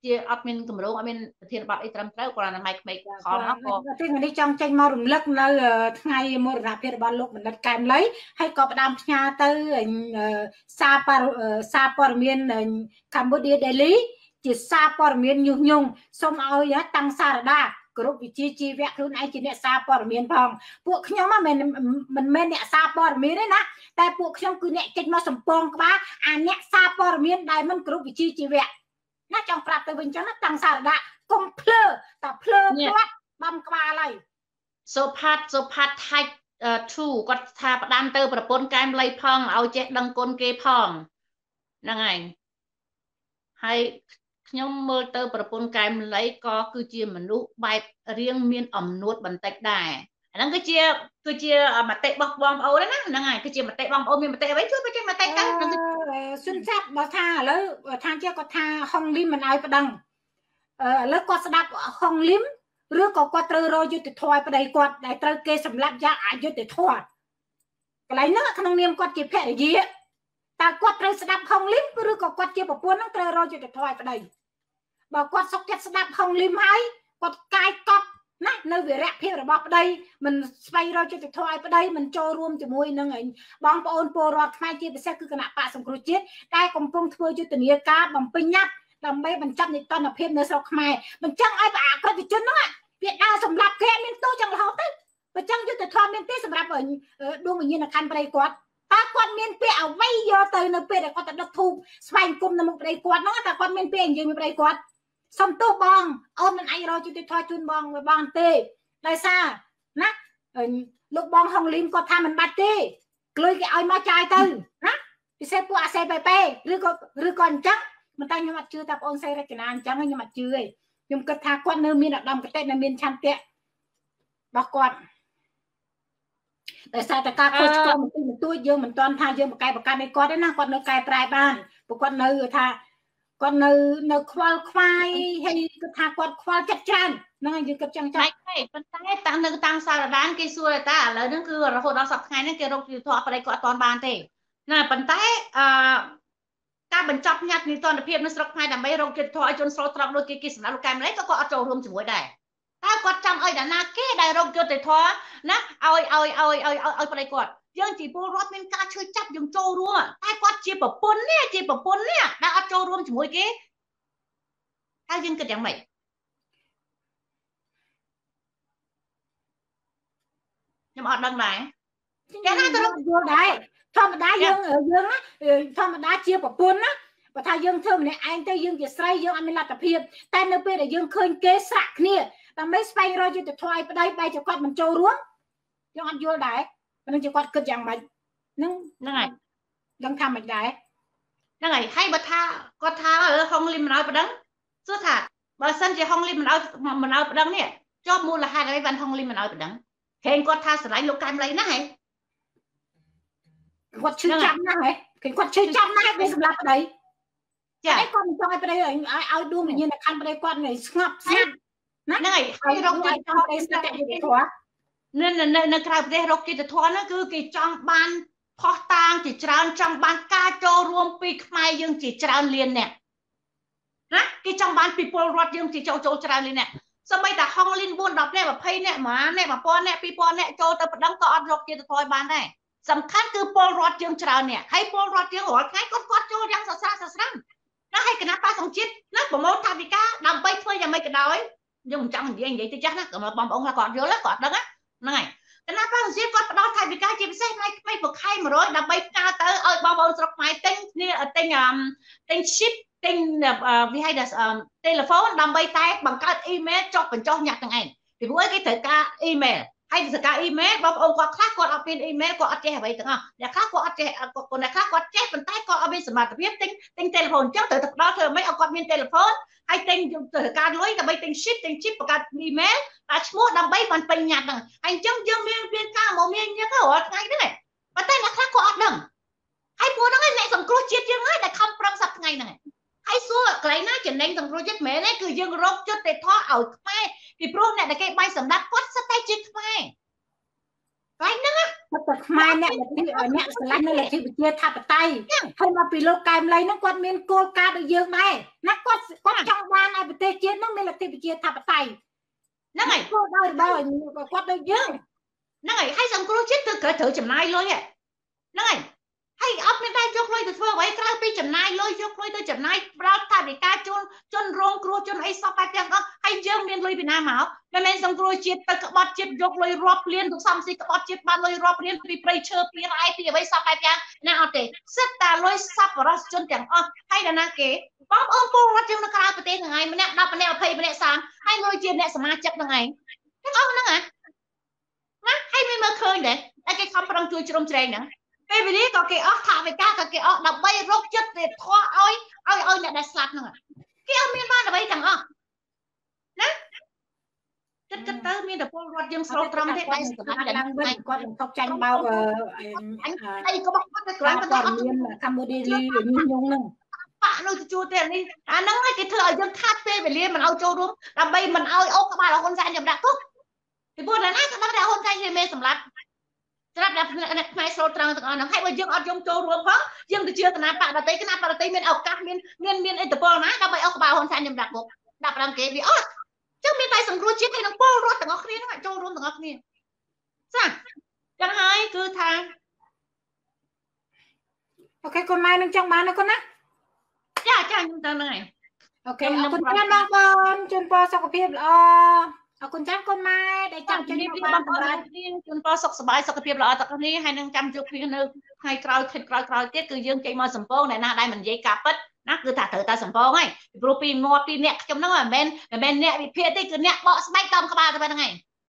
ជាអត់មានកម្រងអត់មានប្រធានបទអីត្រឹមត្រូវគ្រាន់តែម៉ៃក្មេកខំមកក៏ទីនេះចង់ចេញមករំលឹកនៅថ្ងៃមរណភាពរបស់លោកបណ្ឌិតកែមលីហើយក៏ផ្ដាំផ្ញើទៅសារព័ត៌មាន Cambodia Daily ជាសារព័ត៌មានញុះញង់សូមឲ្យតាំងសារដាគ្រប់វិជាជីវៈខ្លួនឯងជាអ្នកសារព័ត៌មានផងពួកខ្ញុំមិនមែនអ្នកសារព័ត៌មានទេណាតែពួកខ្ញុំគឺអ្នកចេញមកសំពងក្បាលអាអ្នកសារព័ត៌មានដែលមិនគ្រប់វិជាជីវៈណាចង់ប្រាប់ទៅវិញចឹងណាតាំងសារដាកុំភ្លើតែភ្លើគាត់បំក្បាលហើយសុផាត់ថាច់2គាត់ថាផ្ដាំទៅប្រពន្ធកែមលីផងឲ្យចេះដឹងគុណគេផងហ្នឹងហើយហើយខ្ញុំមើលទៅប្រពន្ធកែមលីក៏គឺជាមនុស្សបែបរៀងមានអំនួតបន្តិចដែរអាហ្នឹងគឺជាមតិរបស់បងប្អូនណាហ្នឹងហើយគឺជាមតិបងប្អូនមានមតិអ្វីជួយបញ្ចេញមតិទៅស៊ុនចាប់បើថាឥឡូវថាជាគាត់ថាហុងលីមមិនឲ្យប្តឹងឥឡូវគាត់ស្ដាប់ហុងលីមឬក៏គាត់ត្រូវរយុទ្ធធម៌ប្តីគាត់ដែលត្រូវគេសម្លាប់យ៉ាងអយុត្តិធម៌កន្លែងហ្នឹងក្នុងនាមគាត់ជាភរិយាតើគាត់ត្រូវស្ដាប់ហុងលីមឬក៏គាត់ជាប្រពន្ធហ្នឹងត្រូវរយុទ្ធធម៌ប្តីបើគាត់សុខចិត្តស្ដាប់ហុងលីមហើយគាត់កាយកប់ណានៅវិរៈភាពរបស់ប្តីមិនស្វែងរកយុត្តិធម៌ឲ្យប្តីមិនចូលរួមជាមួយនឹងបងប្អូនពលរដ្ឋខ្មែរជាពិសេសគឺគណៈបកសង្គ្រោះជាតិដែលកំពុងធ្វើយុទ្ធនាការបំពេញញត្តិដើម្បីបញ្ចប់នីតិរដ្ឋភាពនៅស្រុកខ្មែរបញ្ចឹងឲ្យអក្រិតជនហ្នឹងវាដើរសម្រាប់គេមានទោសចឹងរហូតទៅបញ្ចឹងយុត្តិធម៌មានទេសម្រាប់ដួងវិញ្ញាណក្ខន្ធប្តីគាត់តើគាត់មានពាក្យអ្វីយកទៅនៅពេលដែលគាត់ទៅដឹកធូបស្វែងគុំនៅមុខប្តីគាត់ហ្នឹងតើគាត់មានពាក្យនិយាយមួយប្តីគាត់សំទោសបងអូនមិនអាចរកយុត្តិធម៌ជូនបងទេដោយសារណាលោកបងហុងលីមគាត់ថាមិនបាច់ទេក្លុយគេឲ្យមកចាយទៅណាពិសេសពួកអាសេប៉េប៉េឬក៏អញ្ចឹងមិនតែខ្ញុំអត់ជឿតែបងអូនសេរចនាអញ្ចឹងខ្ញុំអត់ជឿទេខ្ញុំគិតថាគាត់នៅមានឧត្តមគតិនៅមានឆន្ទៈរបស់គាត់តែសារតែការខុសឆ្គងបន្តិចបន្តួចយើងមិនទាន់ថាយើងបកកែប្រកាន់ឲ្យគាត់ទេណាគាត់នៅកែប្រែបានព្រោះគាត់នៅថាគាត់នៅខ្វល់ខ្វាយហើយគាត់ថាគាត់ខ្វល់ចិត្តច្រើនហ្នឹងហើយយើងគិតចឹងចាស់ប៉ុន្តែតាំងសារដានគេសួរតែឥឡូវហ្នឹងគឺរហូតដល់សប្តាហ៍ថ្ងៃហ្នឹងគេរកយុទ្ធធម៌ប្តីគាត់អត់ទាន់បានទេណាប៉ុន្តែការបញ្ចប់ញត្តិនីតិរដ្ឋភាពនៅស្រុកខ្មែរដើម្បីរកយុទ្ធធម៌ឲ្យជនស្រុកត្រង់ដូចគេសម្រាប់លោកកែមលីក៏គាត់អត់ចូលរួមជាមួយដែរតែគាត់ចង់ឲ្យអ្នកណាគេដែលរកយុទ្ធធម៌ណាឲ្យប្តីគាត់យើងជាពលរដ្ឋមានការឈឺចាប់យើងចូលរួមតែគាត់ជាប្រពន្ធនេះដែលអត់ចូលរួមជាមួយគេហើយយើងគិតយ៉ាងម៉េចខ្ញុំអត់ដឹងដែរតែណាទៅយល់ដែរធម្មតាយើងធម្មតាជាប្រពន្ធណាបើថាយើងធ្វើម្នាក់ឯងទៅយើងជាស្រីយើងអត់មានលទ្ធភាពតែនៅពេលដែលយើងឃើញគេស្រាក់គ្នាដើម្បីស្វែងរកយុត្តិធម៌ឲ្យប្តីបែរជាគាត់មិនចូលរួមយើងអត់យល់ដែរប៉ុន្តែគាត់គិតយ៉ាងម៉េចហ្នឹងហើយដឹងថាមិនដែរហ្នឹងហើយហើយបើថាគាត់ថាហុងលីមមិនឲ្យប្តឹងសួរថាបើសិនជាហុងលីមមិនឲ្យប្តឹងនេះជាប់មូលហេតុអីបានហុងលីមមិនឲ្យប្តឹងហេងគាត់ថាស្រឡាញ់លោកកែមលីណាស់ហ៎គាត់ឈឺចាប់ណាស់ហ៎គាត់ឈឺចាប់ណាស់ពេលសម្រាប់ប្តីចាគាត់មិនចង់ឲ្យប្តីឲ្យដួងវិញ្ញាណក្ខន្ធប្តីគាត់ស្ងប់ស្ងាត់ណាហ្នឹងហើយរកយុត្តិធម៌នៅក្រៅប្រទេសរកយុត្តិធម៌ហ្នឹងគឺគេចង់បានផោះតាងជាច្រើនចង់បានការចូលរួមពីខ្មែរយើងជាច្រើនលានអ្នកណាគេចង់បានពីពលរដ្ឋយើងជាចូលច្រើនលានអ្នកសម្បីតែហុងលីន4 10នាក់20នាក់10000នាក់1000នាក់2000នាក់ចូលទៅប្តឹងក៏អត់រកយុត្តិធម៌បានដែរសំខាន់គឺពលរដ្ឋយើងច្រើនអ្នកហើយពលរដ្ឋយើងរាល់ថ្ងៃគាត់ចូលយ៉ាងសស្រាក់ណាហើយគណៈបកសង្ជាតិណាប្រមូលថវិកាដើម្បីធ្វើយ៉ាងម៉េចក៏ដោយយើងមិនចង់និយាយទៅចាស់ណាបងប្អូនគាត់យល់គាត់ដឹងហ្នឹងហើយគណៈបកសង្ជាតិគាត់ផ្ដល់ថវិកាជាពិសេសផ្នែកថ្មីប្រខែ100ដើម្បីផ្ញើទៅឲ្យបងប្អូនស្រុកខ្មែរទិញship ទិញវាហៅថា telephone ដើម្បីតែបង្កើត email ចុះបញ្ចុះញាក់ទាំងឯងពីព្រោះគេត្រូវការ email ហើយសកា email បងប្អូនគាត់ខ្លះគាត់អត់មាន email គាត់អត់ចេះអ្វីទាំងអស់អ្នកខ្លះគាត់អត់ចេះអ្នកខ្លះគាត់ចេះប៉ុន្តែគាត់អត់មានសមត្ថភាពទិញ telephone អញ្ចឹងត្រូវទៅផ្ដល់ធ្វើម៉េចឲ្យគាត់មាន telephone ហើយទិញទៅការលុយដើម្បីទិញ ship បង្កើត email តែឈ្មោះដើម្បីបានពេញញត្តិហ្នឹងហើយអញ្ចឹងយើងមានការមកមានអញ្ចឹងរាល់ថ្ងៃហ្នឹងប៉ុន្តែអ្នកខ្លះគាត់អត់ដឹងហើយពួកហ្នឹងអ្នកសង្គ្រោះជាតិយើងហើយដែលខំប្រឹងសប្តាហ៍ថ្ងៃហ្នឹងហើយសួរកន្លែងណាចំណេញសង្គ្រោះជាតិមែនទេគឺយើងរកយុត្តិធម៌ឲ្យខ្មែរពីព្រោះអ្នកដែលគេបាញ់សម្លាប់គាត់សិតតែជាខ្មែរកន្លែងហ្នឹងแต่ខ្មែរអ្នកស្រឡាញ់នៅលទ្ធិប្រជាធិបតេយ្យហើយមកពីលោកកែមលីហ្នឹងគាត់មានគោលការណ៍ដូចយើងដែរណាគាត់ចង់បានឲ្យប្រទេសជាតិហ្នឹងមានលទ្ធិប្រជាធិបតេយ្យហ្នឹងហើយគោលដៅរបស់គាត់ដូចយើងហ្នឹងហើយហើយសង្គ្រោះជាតិត្រូវចំណាយលុយហ្នឹងហើយហើយអត់មានដែរយកលុយទៅធ្វើអ្វីក្រៅពីចំណាយលុយយកលុយទៅចំណាយប្រើថវិកាជនរងគ្រោះជនអីសពតែទាំងអស់ហើយយើងមានលុយពីណាមកមិនមែនសង្គ្រោះជាតិទៅក្បត់ជាតិយកលុយរាប់លានទៅសំស៊ីក្បត់ជាតិបានលុយរាប់លានពីព្រៃឈើពីរ៉ែពីអ្វីសពតែទាំងណាអត់ទេសិតតែលុយសប្បុរសជនទាំងអស់ហើយដល់ណាគេបងប្អូនពលរដ្ឋយើងនៅក្រៅប្រទេសហ្នឹងឯងម្នាក់10ម្នាក់20ម្នាក់30ហើយលុយជាអ្នកសមាជិកហ្នឹងឯងទាំងអស់ហ្នឹងណាហើយមិនមើលឃើញទេតែគេខំប្រឹងជួយជ្រោមជ្រែងហ្នឹងពេលវេលាក៏គេអស់ថវិកាក៏គេអស់ដើម្បីរកចិត្តទៅធေါ်ឲ្យអ្នកដែលស្លាប់ហ្នឹងគេអត់មានបានអ្វីទាំងអស់ណាគិតទៅមានតែពលរដ្ឋយើងស្រុកត្រង់ទេតែស្ដាប់ឡើងវិញគាត់នឹងຕົកចាញ់បោកអីក៏បោកគាត់ទៅគ្រាន់តែអត់មានកម្ពុជាលីញញងហ្នឹងបាក់នៅជួទេនេះអាហ្នឹងគេធ្វើឲ្យយើងខាត់ពេលវេលាមិនឲ្យចូលរួមដើម្បីមិនឲ្យអូក្បាលហ៊ុនសែនចម្រាក់គុកពីព្រោះណាក៏ដឹងថាហ៊ុនសែនជាមេសម្លាប់ស្រាប់តែខ្មែរស្រូតត្រង់ទាំងអស់ហ្នឹងហើយបើយើងអត់យកចូលរួមផងយើងទៅជឿគណៈបកដតីគណៈបកដតីមានឱកាសមានឥទ្ធិពលណាដើម្បីអស់ក្បាលហ៊ុនសែនចម្រាក់គុកដាក់5គេវាអត់ចឹងមានតែសង្គ្រោះជាតិហើយនឹងពលរដ្ឋទាំងអស់គ្នាហ្នឹងចូលរួមទាំងអស់គ្នាចាចឹងហើយគឺថាអូខេកូនម៉ែនឹងចង់បានណាកូនណាចាខ្ញុំទៅហ្នឹងហើយអូខេអរគុណច្រើនបងប្អូនជូនពរសុខភាពល្អអរគុណចាំកូនម៉ែដែលចាំជម្រាបលាបងប្អូនជូនពរសុខសប្បាយសុខភាពល្អទាំងអស់គ្នាហើយនឹងចាំជួបគ្នានៅថ្ងៃក្រោយទៀតគឺយើងចេញមកសម្ពងអ្នកណាដែលមិននិយាយការពិតណាគឺថាត្រូវតែសម្ពងហើយពីព្រោះពីមាត់ពីអ្នកខ្ញុំហ្នឹងមិនមែនអ្នកវិភាគទេគឺអ្នកបកស្បែកតាមក្បាលទៅហ្នឹងហើយ